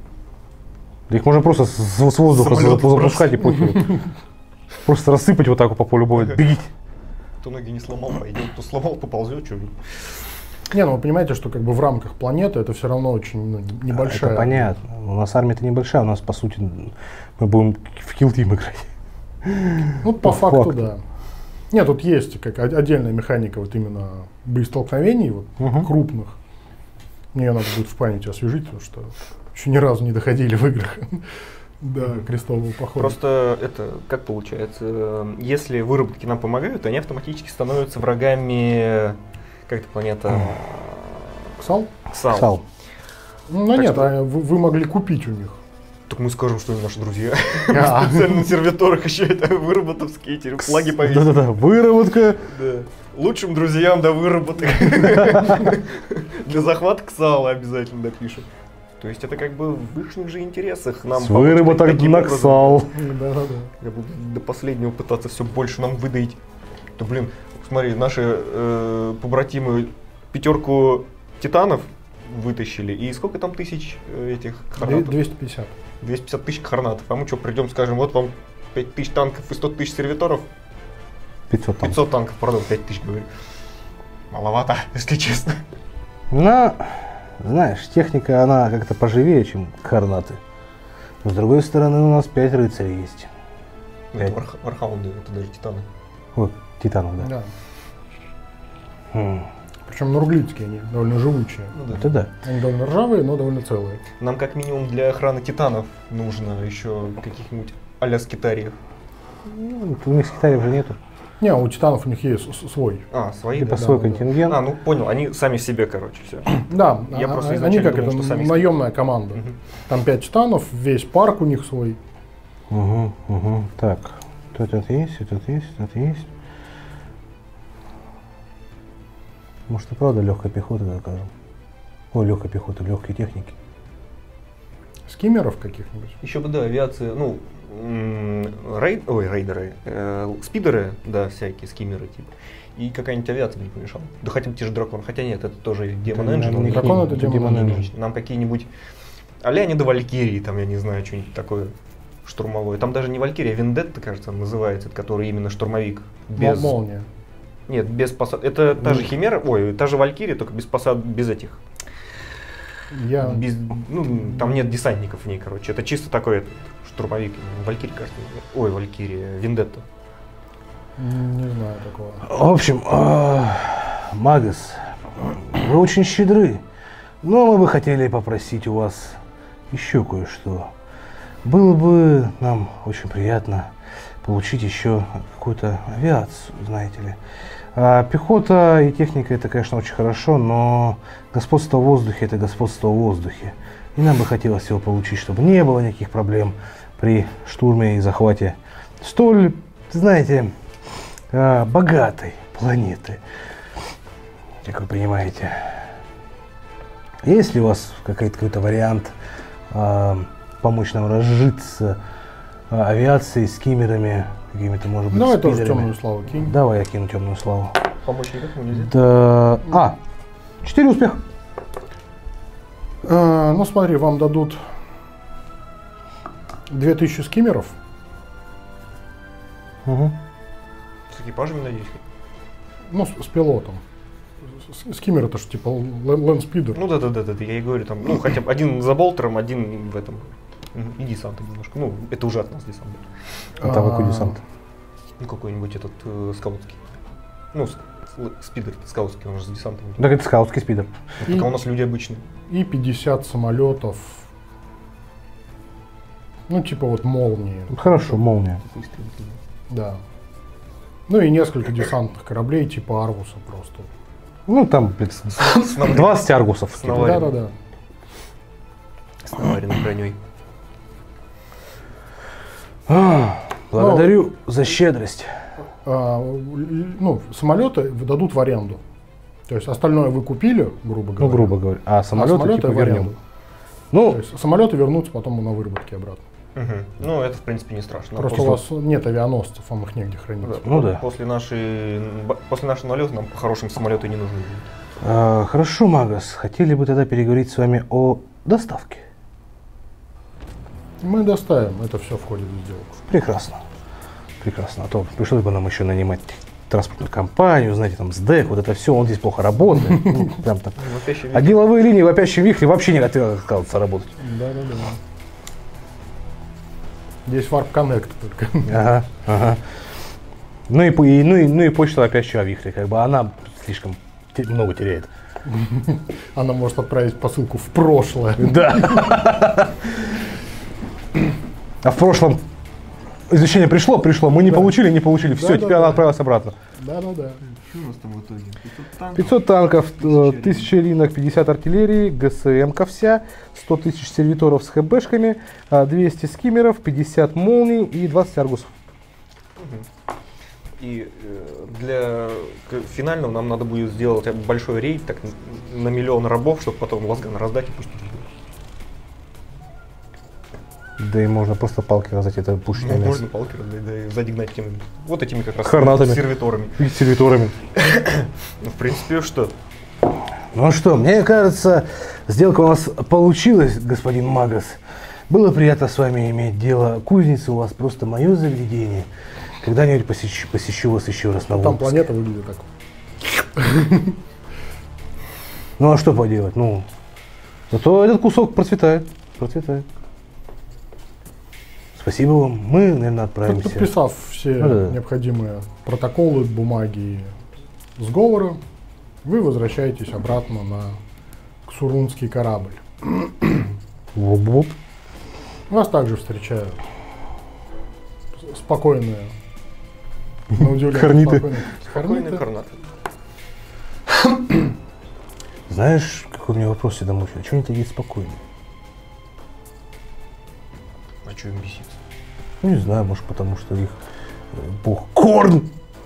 Да их можно просто с воздуха Самолёт запускать и похер. Просто рассыпать вот так вот по полю боя. Бегите. Кто ноги не сломал, пойдет, кто сломал, поползет, что. Не, ну вы понимаете, что как бы в рамках планеты это все равно очень небольшая. Это понятно. У нас армия-то небольшая, у нас, по сути, мы будем в килл-тим играть. Ну, по факту, да. Нет, тут есть как отдельная механика вот именно боестолкновений вот, крупных. Мне ее надо будет в памяти освежить, потому что еще ни разу не доходили в играх до крестового похода. Просто это как получается, если выработки нам помогают, они автоматически становятся врагами, как это планета? Ксал? Ксал. Ну Так нет, что- вы могли купить у них. Так мы скажем, что они наши друзья. А. Специально на сервиторах еще это выработовские эти флаги повесить. Да-да-да, выработка. Да. Лучшим друзьям до выработок. Для захвата Ксала обязательно допишем. То есть это как бы в их же интересах нам С помочь выработок таким образом. Наксал. Да-да-да. Я буду до последнего пытаться все больше нам выдаить. Да блин, смотри, наши побратимы 5 титанов вытащили. И сколько там тысяч этих хорнатов? 250. 250 тысяч хорнатов. А мы что, придем, скажем, вот вам 5 тысяч танков и 100 тысяч сервиторов? 500 там. 500 танков, пардон, 5 тысяч, говорю. Маловато, если честно. Но, знаешь, техника, она как-то поживее, чем хорнаты. Но с другой стороны, у нас 5 рыцарей есть. Это вархаунды, это даже титаны. Вот, титанов, да. Да. Хм, Причем нурглицкие они довольно живучие. Ну да. это да. Они довольно ржавые, но довольно целые. Нам как минимум для охраны титанов нужно еще каких-нибудь а-ля скитариев. Ну, у них скитариев же нету. Не, у титанов у них есть свой. А, свои, Типа да? свой да. контингент. А, ну понял, они сами себе, короче, все. Да, Я просто они изначально как думал, это, что сами наемная команда. Там 5 титанов, весь парк у них свой. Угу. Так, тут есть, тут есть, тут есть. Может и правда легкой пехоты закажем. Ой, легкой пехоты, легкой техники. Скиммеров каких-нибудь. Еще бы, да, авиация, ну, рейдеры, спидеры, да, всякие, скиммеры, типа. И какая-нибудь авиация бы не помешала. Да хотя бы те же драконы. Хотя нет, это тоже Демон Это Engine. не он Дракон к это ним, Demon Demon Engine. Нам какие-нибудь а-ля не до Валькирии, там, я не знаю, что-нибудь такое штурмовое. Там даже не Валькирия, а Вендетта, кажется, называется, который именно штурмовик. Без... Молния. Нет, без посад. Это та же Химера, ой, та же Валькирия, только без посад, без этих. Я Без, ну, там нет десантников в ней, короче. Это чисто такой этот, штурмовик. Валькирия, кажется. Ой, Валькирия, Вендетта. не знаю такого. В общем, Магас, вы очень щедры, но мы бы хотели попросить у вас еще кое-что. Было бы нам очень приятно получить еще какую-то авиацию, знаете ли. Пехота и техника это, конечно, очень хорошо, но господство в воздухе это господство в воздухе. И нам бы хотелось его получить, чтобы не было никаких проблем при штурме и захвате столь, знаете, богатой планеты, как вы понимаете. Есть ли у вас какой-то вариант помочь нам разжиться авиацией, скиммерами, какими-то, может быть, Давай тоже спидерами? темную славу кинь. Давай я кину темную славу. Помочь никак нельзя. Да. 4 успеха. Ну смотри, вам дадут 2000 скиммеров. Угу. С экипажами, надеюсь. Ну, с пилотом. скиммер это же типа лэндспидер. Ну да, я и говорю, там, ну, хотя бы один за болтером, один в этом. И десанта немножко. Ну, это уже от нас десант. А там какой десант? Ну, какой-нибудь этот скаутский. Ну, спидер скаутский, он же с десантом. Так это скаутский спидер. Пока у нас люди обычные. И 50 самолетов. Ну, типа вот молнии. Хорошо, молния. Да. Ну и несколько десантных кораблей типа Аргуса просто. Ну там 20 аргусов. Да. С наваренной броней. Благодарю за щедрость. Ну, самолеты дадут в аренду. То есть остальное вы купили, грубо говоря. Ну, грубо говоря. А самолеты типа в аренду. вернем. Ну, То есть самолеты вернутся потом на выработке обратно. Ну, это в принципе не страшно. Просто у вас нет авианосцев, вам их негде хранить. Ну да. После нашего налета нам по-хорошему самолеты не нужны будут. Хорошо, Магас. Хотели бы тогда переговорить с вами о доставке. Мы доставим, это все входит в сделку. Прекрасно. Прекрасно. А то пришлось бы нам еще нанимать транспортную компанию, знаете, там СДЭК, вот это все, он здесь плохо работает. Ну, прям так. А деловые линии в вопящем вихре вообще не готовы отказываться работать. Да. Здесь Warp Connect только. Ага. Ну и почта вопящего вихря, как бы она слишком много теряет. Она может отправить посылку в прошлое. Да. А в прошлом извещение пришло, мы не получили, все, теперь она отправилась обратно. Да. Что у нас там в итоге? 500 танков, 1000 линок, 50 артиллерии, ГСМ-ка вся, 100 тысяч сервиторов с ХБшками, 200 скиммеров, 50 молний и 20 аргусов. И для финального нам надо будет сделать большой рейд так, на 1 000 000 рабов, чтобы потом Лазган раздать и пустить. Да и можно просто палки раздать, это пушечное мясо. Можно палки раздать, да и сзади гнать вот этими как раз Хорнатами. сервиторами. И сервиторами. Ну, в принципе, что? Ну что, мне кажется, сделка у нас получилась, господин Магас. Было приятно с вами иметь дело. Кузница у вас просто мое заведение. Когда-нибудь посещу вас еще раз на Там выпуске. планета выглядит так. Ну а что поделать? Ну, зато этот кусок процветает. Спасибо вам. Мы, наверное, отправимся. Подписав все необходимые протоколы, бумаги и сговоры, вы возвращаетесь обратно на ксурунский корабль. Воп-воп. Вас также встречают спокойные, на удивление, Хорниты. Спокойный хорнат. Знаешь, какой у меня вопрос всегда мучает? А чего они такие спокойные? А что им бесится? Ну, не знаю, может, потому что их бог Корн.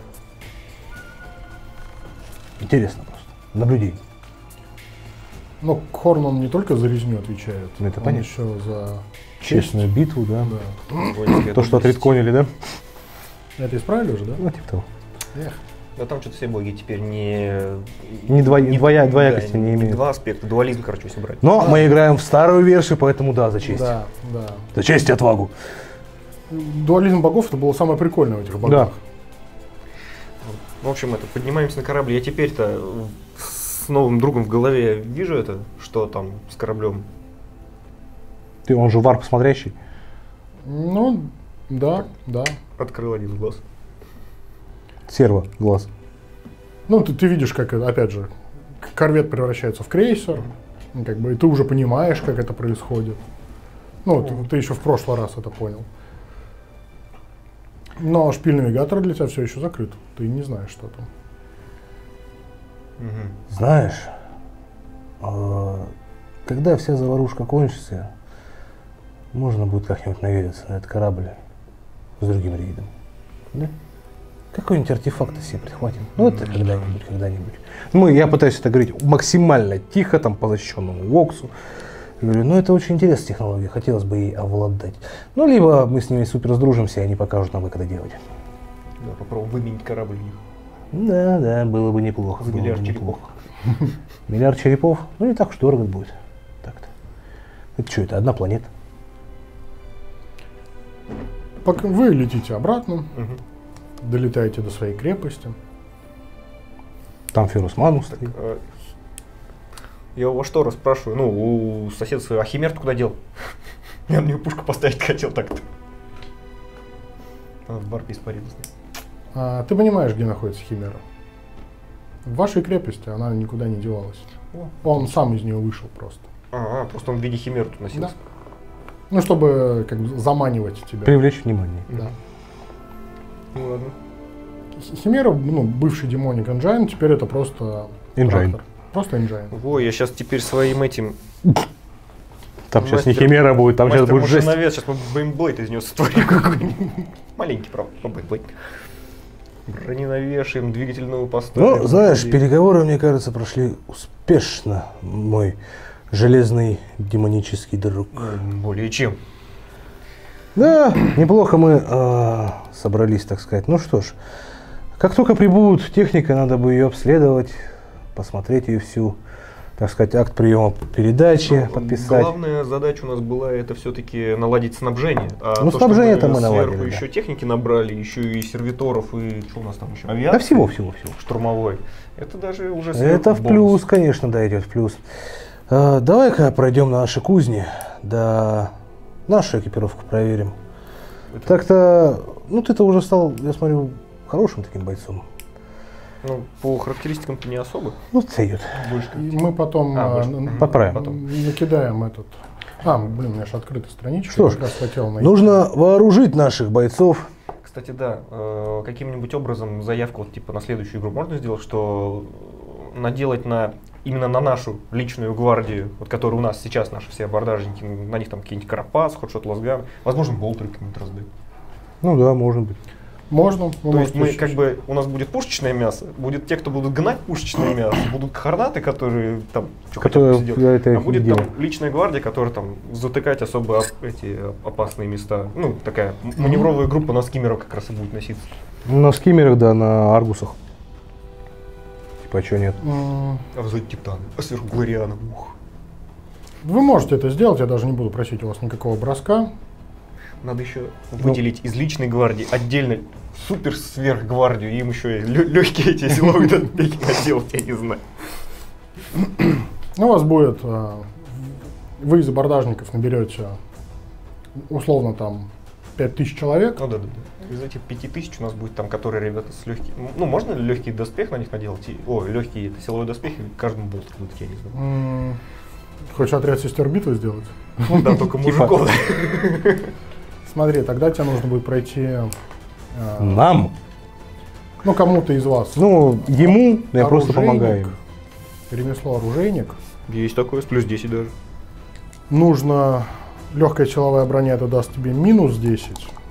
Интересно просто. Наблюдение. Но Хорн, он не только за резню отвечает, Ну, это он понятно. еще за Честную битву, да. Да. То, что отредконили, да? Это исправили уже, да? Ну, типа того. Эх. Да там что-то все боги теперь не Двоякости да, не имеют. Два аспекта, дуализм, короче, если брать. Но мы играем в старую версию, поэтому да, за честь. Да. За честь и отвагу. Дуализм богов это было самое прикольное в этих богах. В общем, поднимаемся на корабль. Я теперь-то с новым другом в голове вижу это, что там с кораблем. Он же варп смотрящий. Ну, да. Открыл один глаз. Серво, глаз. Ну, ты видишь, как, опять же, корвет превращается в крейсер, как бы, и ты уже понимаешь, как это происходит. Ну, ты еще в прошлый раз это понял. Но шпиль-навигатор для тебя все еще закрыт. Ты не знаешь, что там. Знаешь, когда вся заварушка кончится, можно будет как-нибудь наведаться на этот корабль с другим рейдом. Да? Какой-нибудь артефакт себе прихватим. Ну, это когда-нибудь. Я пытаюсь это говорить максимально тихо, там, по защищенному Воксу. Я говорю, это очень интересная технология, хотелось бы ей овладать. Ну, либо мы с ними супер сдружимся, и они покажут нам, как это делать. Да, попробуем выменить корабль у них. Да, было бы неплохо. За миллиард черепов. Миллиард черепов? Ну, не так уж дорого будет. Так-то. Это что, это одна планета? Пока вы летите обратно, долетаете до своей крепости. Там Ферус Ману стоит. Я его что расспрашиваю? Ну, у соседа своего, а Химер-то куда дел? Я на нее пушку поставить хотел так-то. Она в варпе испарилась. Ты понимаешь, где находится Химера? В вашей крепости она никуда не девалась. Он сам из нее вышел просто. Просто он в виде Химеры тут носился. Да. Ну, чтобы как бы заманивать тебя. Привлечь внимание. Да. Ну ладно. Химера, ну, бывший демоник Engine, теперь это просто Engine. трактор. Просто Engine. Во, я сейчас теперь своим этим... Там сейчас не Мастер- Химера будет, там сейчас будет жесть. Сейчас мы беймблейд из него сотворим какой-нибудь. Маленький, правда, беймблейд. Броненавешаем, двигатель новый поставим. Ну, знаешь, переговоры, мне кажется, прошли успешно, мой железный демонический друг. Более чем. Да, неплохо мы собрались, так сказать. Ну что ж, как только прибудет техника, надо бы ее обследовать, посмотреть ее всю, так сказать, акт приема передачи, подписать. Главная задача у нас была это все-таки наладить снабжение. Ну, то, снабжение-то мы сверху наладили, да. еще техники набрали, еще и сервиторов, и что у нас там еще? Да Авиация. всего. Штурмовой. Это даже уже Это в бонус. плюс, конечно, да, идет в плюс. Давай-ка пройдем на наши кузни, да нашу экипировку проверим. Так-то, ну ты-то уже стал, я смотрю, хорошим таким бойцом. Ну, по характеристикам-то не особо. Ну, сойдет. Больше И мы потом Поправим. накидаем этот. Блин, у меня же открыта страничка. Что ж, я как раз хотел найти. нужно вооружить наших бойцов. Кстати, да, каким-нибудь образом заявку вот, типа на следующую игру можно сделать, что наделать именно на нашу личную гвардию, вот которая у нас сейчас, наши все абордажники, на них там какие-нибудь Карапас, Ходшот, Лазган, возможно, болтеры какие-нибудь раздать. Ну да, может быть. Можно. То есть мы как бы, у нас будет пушечное мясо, будет те, кто будут гнать пушечное мясо, будут хорнаты, которые там что Которые хотят я это а будет делаю. там личная гвардия, которая там затыкать особо эти опасные места. Ну, такая маневровая группа на скиммеров как раз и будет носиться. На скиммерах, да, на аргусах. Типа, а чё нет? А взять титаны, а сверху Глориана. Вы можете это сделать, я даже не буду просить у вас никакого броска. Надо еще выделить из личной гвардии отдельно супер-сверхгвардию, им еще легкие эти силовые доспехи наделать, я не знаю. У вас будет, вы из абордажников наберете условно там 5000 человек. Ну да. Из этих 5000 у нас будет там, которые ребята с легкими. Ну, можно ли легкий доспех на них наделать? Легкие силовые доспехи, каждому болту будут, я не знаю. Хочешь отряд сестер битвы сделать? Ну да, только мужиков. Смотри, тогда тебе нужно будет пройти. Нам? Ну, кому-то из вас. Ну, ему я просто Оружейник, помогаю ему. Ремесло оружейник. Есть такое, с плюс 10 даже. Нужно легкая силовая броня, это даст тебе минус 10.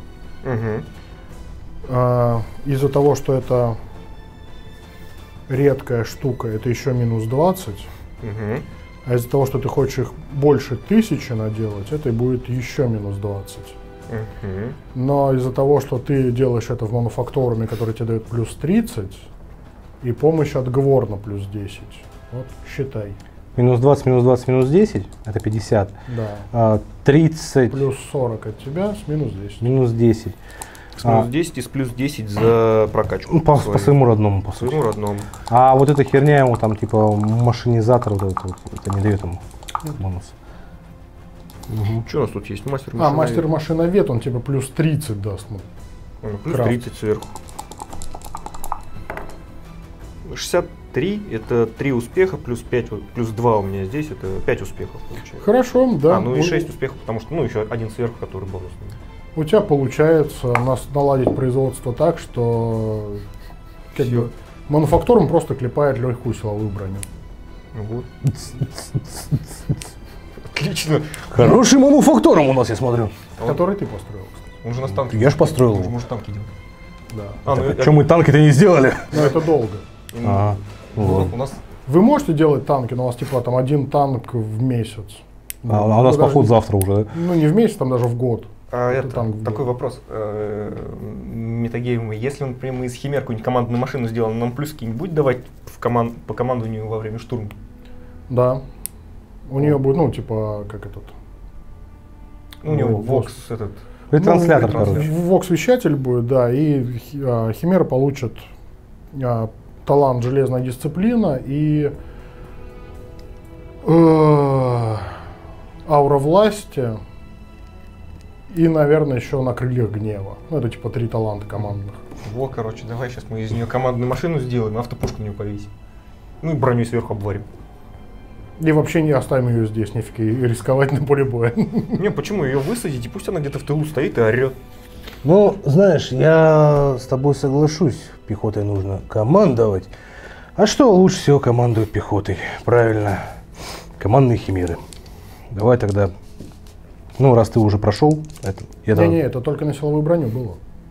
Из-за того, что это редкая штука, это еще минус 20. А из-за того, что ты хочешь их больше 1000 наделать, это и будет еще минус 20. Но из-за того, что ты делаешь это в мануфакторуме, который тебе дает плюс 30, и помощь от Гворна плюс 10. Вот, считай. Минус 20, минус 20, минус 10, это 50. Да. 30. Плюс 40 от тебя с минус 10. Минус 10. С минус 10 и с плюс 10 за прокачку. Ну, по своему родному, по сути. своему родному. А вот эта херня ему там, типа, машинизатор, вот это не дает ему бонус. Что у нас тут есть? Мастер Мастер машиновед, он тебе плюс 30 даст. Плюс 30 сверху. 63 это 3 успеха, плюс 5, плюс 2 у меня здесь, это 5 успехов получается. Хорошо, да. Ну и 6 успехов, потому что, еще один сверху, который бонусный. У тебя получается наладить производство так, что как бы, мануфакторум просто клепает легкую силовую броню. Вот. Отлично. Хороший мануфакторум у нас, я смотрю. Который ты построил, кстати. Он же нас танки. Я ж построил Он же его. может танки делать. Да. Что мы танки-то не сделали? Но это долго. Ага. Вот. У нас Вы можете делать танки, но у вас типа там один танк в месяц. А у нас даже поход завтра уже, да? Ну не в месяц, там даже в год. такой вопрос. Метагеймы, если, например, мы из Химер какую-нибудь командную машину сделаем, нам плюс какие-нибудь будет давать по командованию во время штурма? Да. У нее будет, ну, типа, как этот. У него Vox этот. Ретранслятор, короче. Вокс-вещатель будет, да, и Химера получит талант, железная дисциплина и аура власти. И, наверное, еще на крыльях гнева. Ну, это типа 3 таланта командных. Во, короче, давай сейчас мы из нее командную машину сделаем, автопушку на нее повесим. Ну и броню сверху обварим. И вообще не оставим ее здесь, нифига, и рисковать на поле боя. Не, почему ее высадить, и пусть она где-то в тылу стоит и орет. Ну, знаешь, я с тобой соглашусь, пехотой нужно командовать. А что лучше всего командует пехотой? Правильно, командные химеры. Давай тогда, ну, раз ты уже прошел, Не-не, это только на силовую броню было.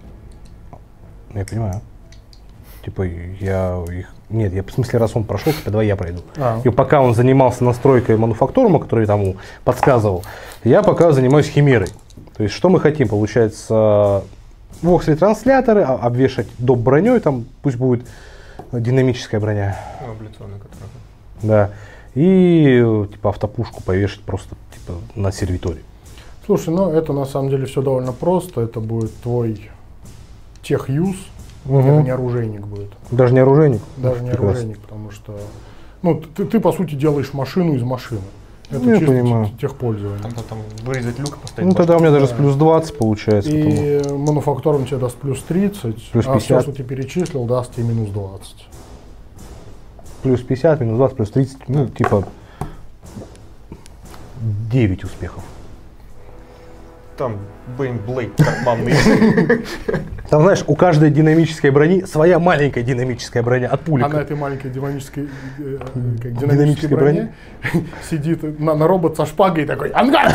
Я понимаю. Типа, я их... Нет, в смысле, раз он прошел, типа, давай я пройду. И пока он занимался настройкой мануфактурума, который я тому подсказывал, я пока занимаюсь химерой. То есть, что мы хотим? Получается, вокс-ретрансляторы обвешать доп. Броней, там пусть будет динамическая броня. Ну, абляционная, которая. Да. И, типа, автопушку повешать просто, типа, на сервитории. Слушай, ну, это на самом деле все довольно просто. Это будет твой тех-юз. Это не оружейник будет. Даже не оружейник? Даже не оружейник, потому что ну, ты по сути делаешь машину из машины. Это я чисто понимаю. техпользование. Там вырезать люк, поставить. Ну тогда у меня даже с плюс 20 получается. И мануфактуром тебе даст плюс 30, плюс 50. А все, что ты перечислил, даст тебе минус 20. Плюс 50, минус 20, плюс 30, ну типа 9 успехов. Там Бейнблейд карманный. Там, знаешь, у каждой динамической брони своя маленькая динамическая броня от пулика. А на этой маленькой динамической броне сидит на робот со шпагой такой «Ангар!»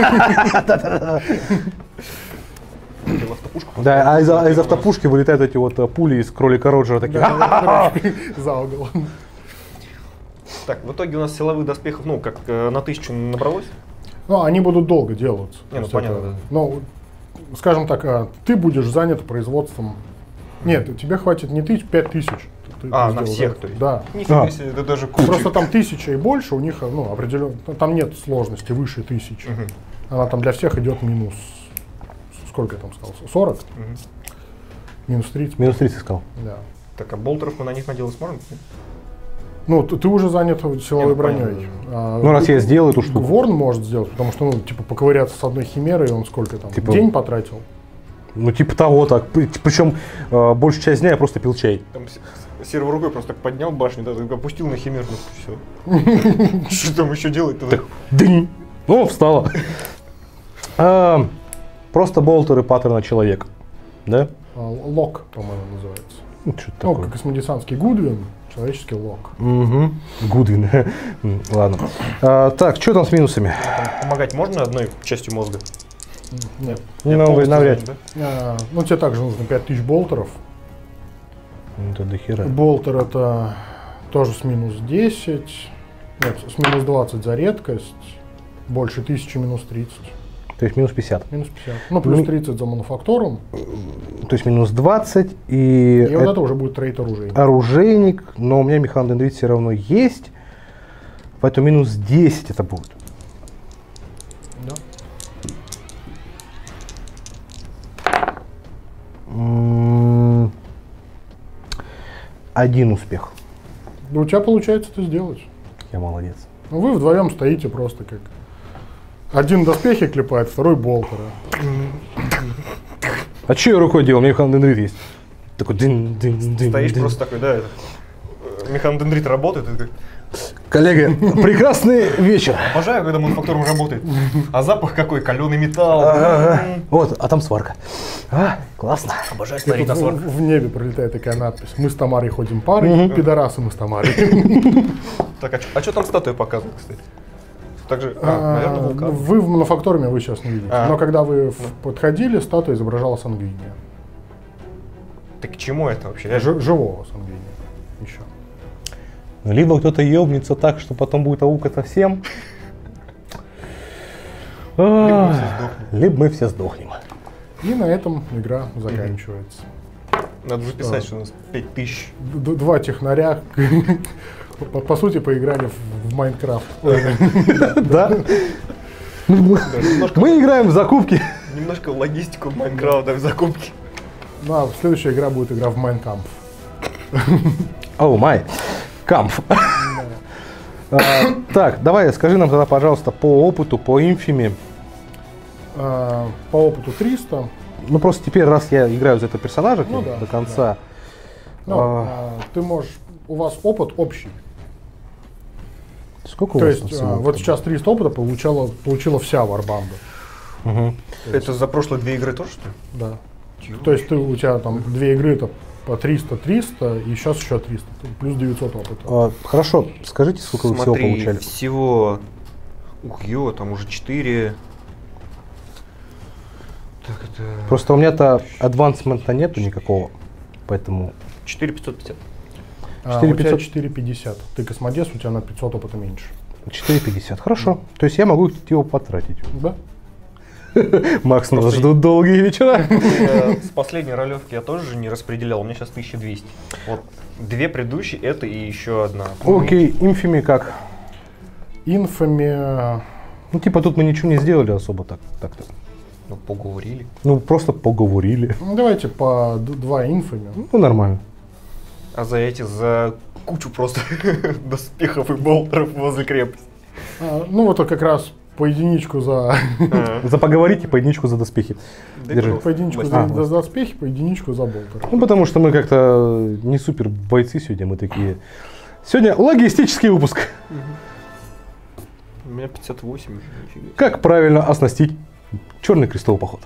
Да, а из автопушки вылетают эти вот пули из кролика Роджера такие. За угол. Так, в итоге у нас силовых доспехов, ну, как на 1000 набралось? Ну, они будут долго делаться. Не, ну понятно, да. Ну, скажем так, ты будешь занят производством. Нет, тебе хватит не 5000. На всех, то есть? Да. Нифига себе, это даже куча. Просто там 1000 и больше, у них, ну, определенно, там нет сложности выше 1000. Она там для всех идет минус, сколько я там сказал, 40? Минус 30. Минус 30 сказал. Да. Так, а болтеров мы на них наделать сможем? Ну, ты уже занят силовой броней. Ну, раз я сделаю эту штуку. Ворн может сделать, потому что, ну, типа, поковыряться с одной химерой, он сколько там, типа, день потратил? Ну, типа того, так. Причем большую часть дня я просто пил чай. Там сервер рукой просто так поднял башню, да, опустил на химеру, все. Что там еще делать-то? Дынь! Ну, встала. Просто болтеры паттерна человека. Да? Лок, по-моему, называется. Ну, что-то Ну, такое. космодесантский Гудвин. Человеческий лок. Угу. Гудвин. Ладно. Так, что там с минусами? Помогать можно одной частью мозга? Нет. Навряд ли. Ну, тебе также нужно 5000 болтеров. Это до хера. Болтер это тоже с минус 10. Нет, с минус 20 за редкость. Больше 1000 минус 30. То есть минус 50. Минус 50. Ну, плюс 30 за мануфакторум. То есть минус 20 и... И вот это уже будет трейд оружейник. Оружейник, но у меня механдендрит все равно есть. Поэтому минус 10 это будет. Да. Один успех. Да у тебя получается это сделать. Я молодец. Ну, вы вдвоем стоите просто как... Один доспехи клепает, второй болтера. А что я рукой делал? У меня механдендрит есть. Такой дын-дын-дын. Стоишь просто такой, да, механдендрит работает, и ты... Коллега, прекрасный вечер. Обожаю, когда мануфактурум работает. А запах какой, каленый металл. Вот, а там сварка. Классно. Обожаю И смотреть тут на сварку. в небе пролетает такая надпись. Мы с Тамарой ходим парой, пидорасы мы с Тамарой. Так, а что там статуя показывает, кстати? Также, наверное, вулкан. Вы в мануфакторуме вы сейчас не видите. Но когда вы подходили, статуя изображала сангвиния. Так к чему это вообще? Живого сангвиния. Еще. Либо кто-то ебнется так, что потом будет аукаться всем. Либо мы все сдохнем. И на этом игра заканчивается. Надо записать, что у нас 5000. Два технаря, по сути, поиграли в Майнкрафт. Да? Мы играем в закупки. Немножко логистику Майнкрафта в закупке. Ну, а следующая игра будет игра в Майнкамп. О май. Камф. Так, давай, скажи нам тогда, пожалуйста, по опыту, по инфиме. По опыту 300. Ну просто теперь, раз я играю за этого персонажа Ну да, до конца. Ну, ты можешь, у вас опыт общий. Сколько у То вас есть всего? вот сейчас 300 опыта получила вся варбанда. Мгм. Это за прошлые 2 игры тоже, что ли? Да. То есть у тебя там 2 игры это по 300-300, и сейчас еще 300, плюс 900 опыта. Хорошо, скажите, сколько вы всего Смотри, получали? всего... Ух, ё, там уже 4... Так, это... Просто у меня-то адвансмента нету никакого, поэтому... 4550. У тебя 4500. 450. Ты космодес, у тебя на 500 опыта меньше. 4,50. Хорошо. То есть я могу его потратить. Да? Макс, нас Просто ждут долгие вечера. С последней ролевки я тоже же не распределял, у меня сейчас 1200. Вот 2 предыдущие, это и еще одна. Окей, инфими как? Инфами... Ну, типа, тут мы ничего не сделали особо так-то. Ну, поговорили. Ну, просто поговорили. Ну, давайте по 2 инфами. Ну, нормально. А за кучу просто доспехов и болтеров возле крепости. Ну, вот как раз по единичку за... За поговорите, по единичку за доспехи. Держи. По единичку за доспехи, по единичку за болтер. Ну, потому что мы как-то не супер бойцы сегодня, мы такие... Сегодня логистический выпуск. У меня 58. Нифига. Как правильно оснастить черный крестовый поход?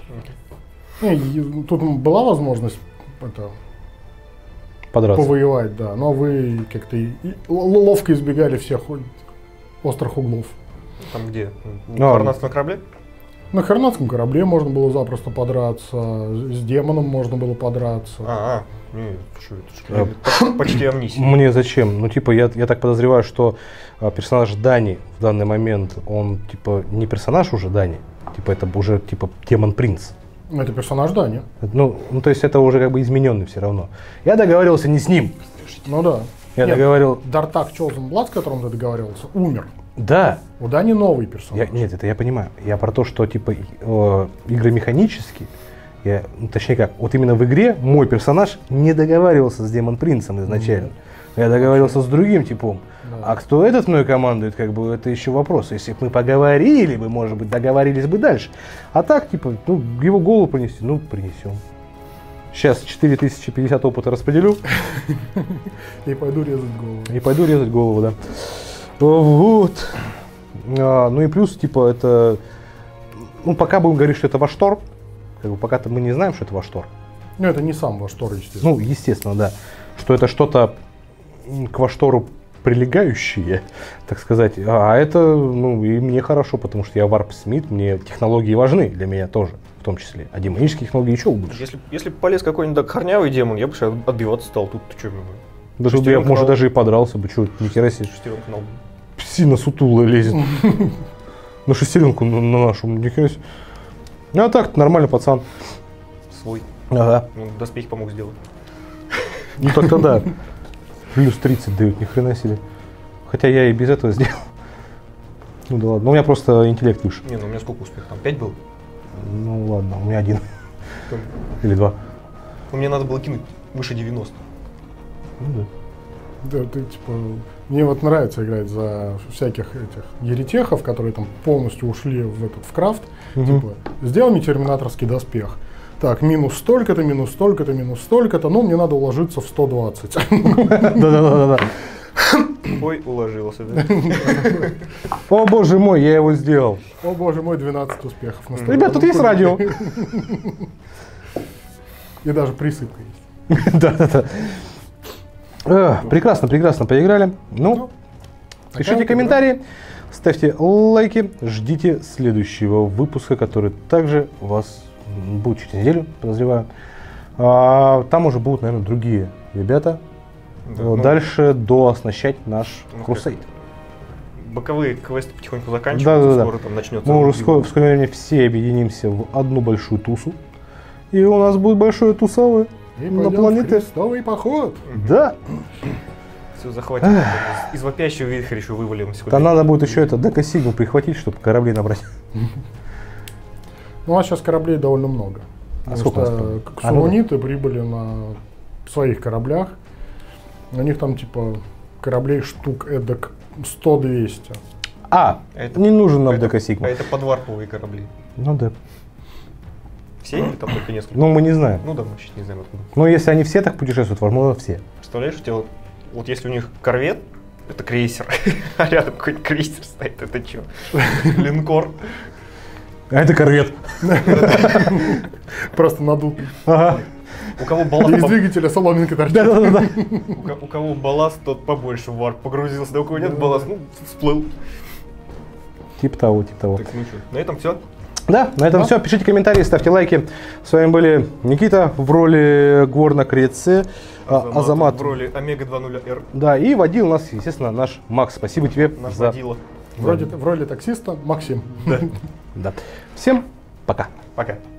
Тут была возможность это, Подраться. повоевать, да, но вы как-то ловко избегали всех острых углов. Там где? А. На Карнатском корабле? На Харнатском корабле можно было запросто подраться, с демоном можно было подраться. Нет, что это? Почти амнисия. Мне зачем? Ну, типа, я так подозреваю, что персонаж Дани в данный момент, он, типа, не персонаж уже Дани, типа, это уже, типа, демон-принц. Это персонаж Дани. Ну, то есть это уже как бы измененный все равно. Я договаривался не с ним. Ну да. Я договорил... Дартак Chosen Blood, с которым ты договаривался, умер. Да. У Дани новый персонаж. Нет, это я понимаю. Я про то, что, типа, игры механически, точнее как, вот именно в игре мой персонаж не договаривался с демон-принцем изначально. Я договаривался с другим типом. Да. А кто этот мной командует, как бы, это еще вопрос. Если бы мы поговорили бы, может быть, договорились бы дальше. А так, типа, ну, его голову принести, ну, принесем. Сейчас 4050 опыта распределю. И пойду резать голову. И пойду резать голову, да. Вот. Ну и плюс, типа, это... Ну, пока будем говорить, что это Ваштор. Как бы, пока-то мы не знаем, что это Ваштор. Ну, это не сам Ваштор, естественно. Ну, естественно, да. Что это что-то к Ваштору прилегающие, так сказать. А это, ну, и мне хорошо, потому что я варп-смит, мне технологии важны для меня тоже, в том числе. А демонические технологии еще больше. Если бы полез какой-нибудь корнявый демон, я бы сейчас отбиваться стал. Тут ты что? Даже бы я, может, даже и подрался бы, что, ни хера себе. Шестеренка на лбу. Сильно сутуло лезет. На шестеренку на нашу, ни хера себе. Ну, а так, нормальный пацан. Свой. Ага. Ну, доспехи помог сделать. Ну, так-то да. Плюс 30 дают, ни хрена себе. Хотя я и без этого сделал. Ну да ладно, у меня просто интеллект выше. Не, ну у меня сколько успехов? Там 5 было? Ну ладно, у меня 1. Или 2. Ну, мне надо было кинуть выше 90. Ну да. Да, ты типа. Мне вот нравится играть за всяких этих еретехов, которые там полностью ушли в крафт. Типа, сделай мне терминаторский доспех. Так, минус столько-то, минус столько-то, минус столько-то, но мне надо уложиться в 120. Да. Ой, уложился, да? О боже мой, я его сделал. О боже мой, 12 успехов. Ребят, тут есть радио. И даже присыпка есть. Да. Прекрасно поиграли. Ну, пишите комментарии, ставьте лайки, ждите следующего выпуска, который также вас будет через неделю, подозреваю. Там уже будут, наверное, другие ребята. Да, дальше дооснащать наш крусейд. Боковые квесты потихоньку заканчиваются, Да. скоро там начнется. Мы уже в скором времени все объединимся в одну большую тусу. И у нас будет большое тусовое И на пойдем в планете. крестовый поход. Да. Все захватим. Из вопящего вихря еще вывалим. Там надо будет еще это Дека-Сигму прихватить, чтобы корабли набрать. Ну, у нас сейчас кораблей довольно много. А Потому сколько у что нас там? ксуониты прибыли на своих кораблях. У них там типа кораблей штук эдак 100-200. Это- Не нужен нам это- ДК Сигма. А это подварповые корабли. Ну да. Все или там только несколько? Ну мы не знаем. Ну да, мы сейчас не знаем откуда. Но если они все так путешествуют, возможно, все. Представляешь, у тебя вот если у них корвет, это крейсер, а рядом какой-то крейсер стоит, это что? Линкор. А это корвет. Просто надутый. Ага. У кого И из балласт, двигателя соломинка торчит. Да-да-да. у кого балласт, тот побольше в варп погрузился, да у кого нет балласт, ну, всплыл. Типа того, типа того. Так, ну что, на этом все. Да, на этом Да. все. Пишите комментарии, ставьте лайки. С вами были Никита в роли Гворна Креции, Азамат. В роли Омега 2.0R. Да, и водил нас, естественно, наш Макс. Спасибо тебе Наш за... водила. В роли таксиста Максим. Да. Всем пока. Пока.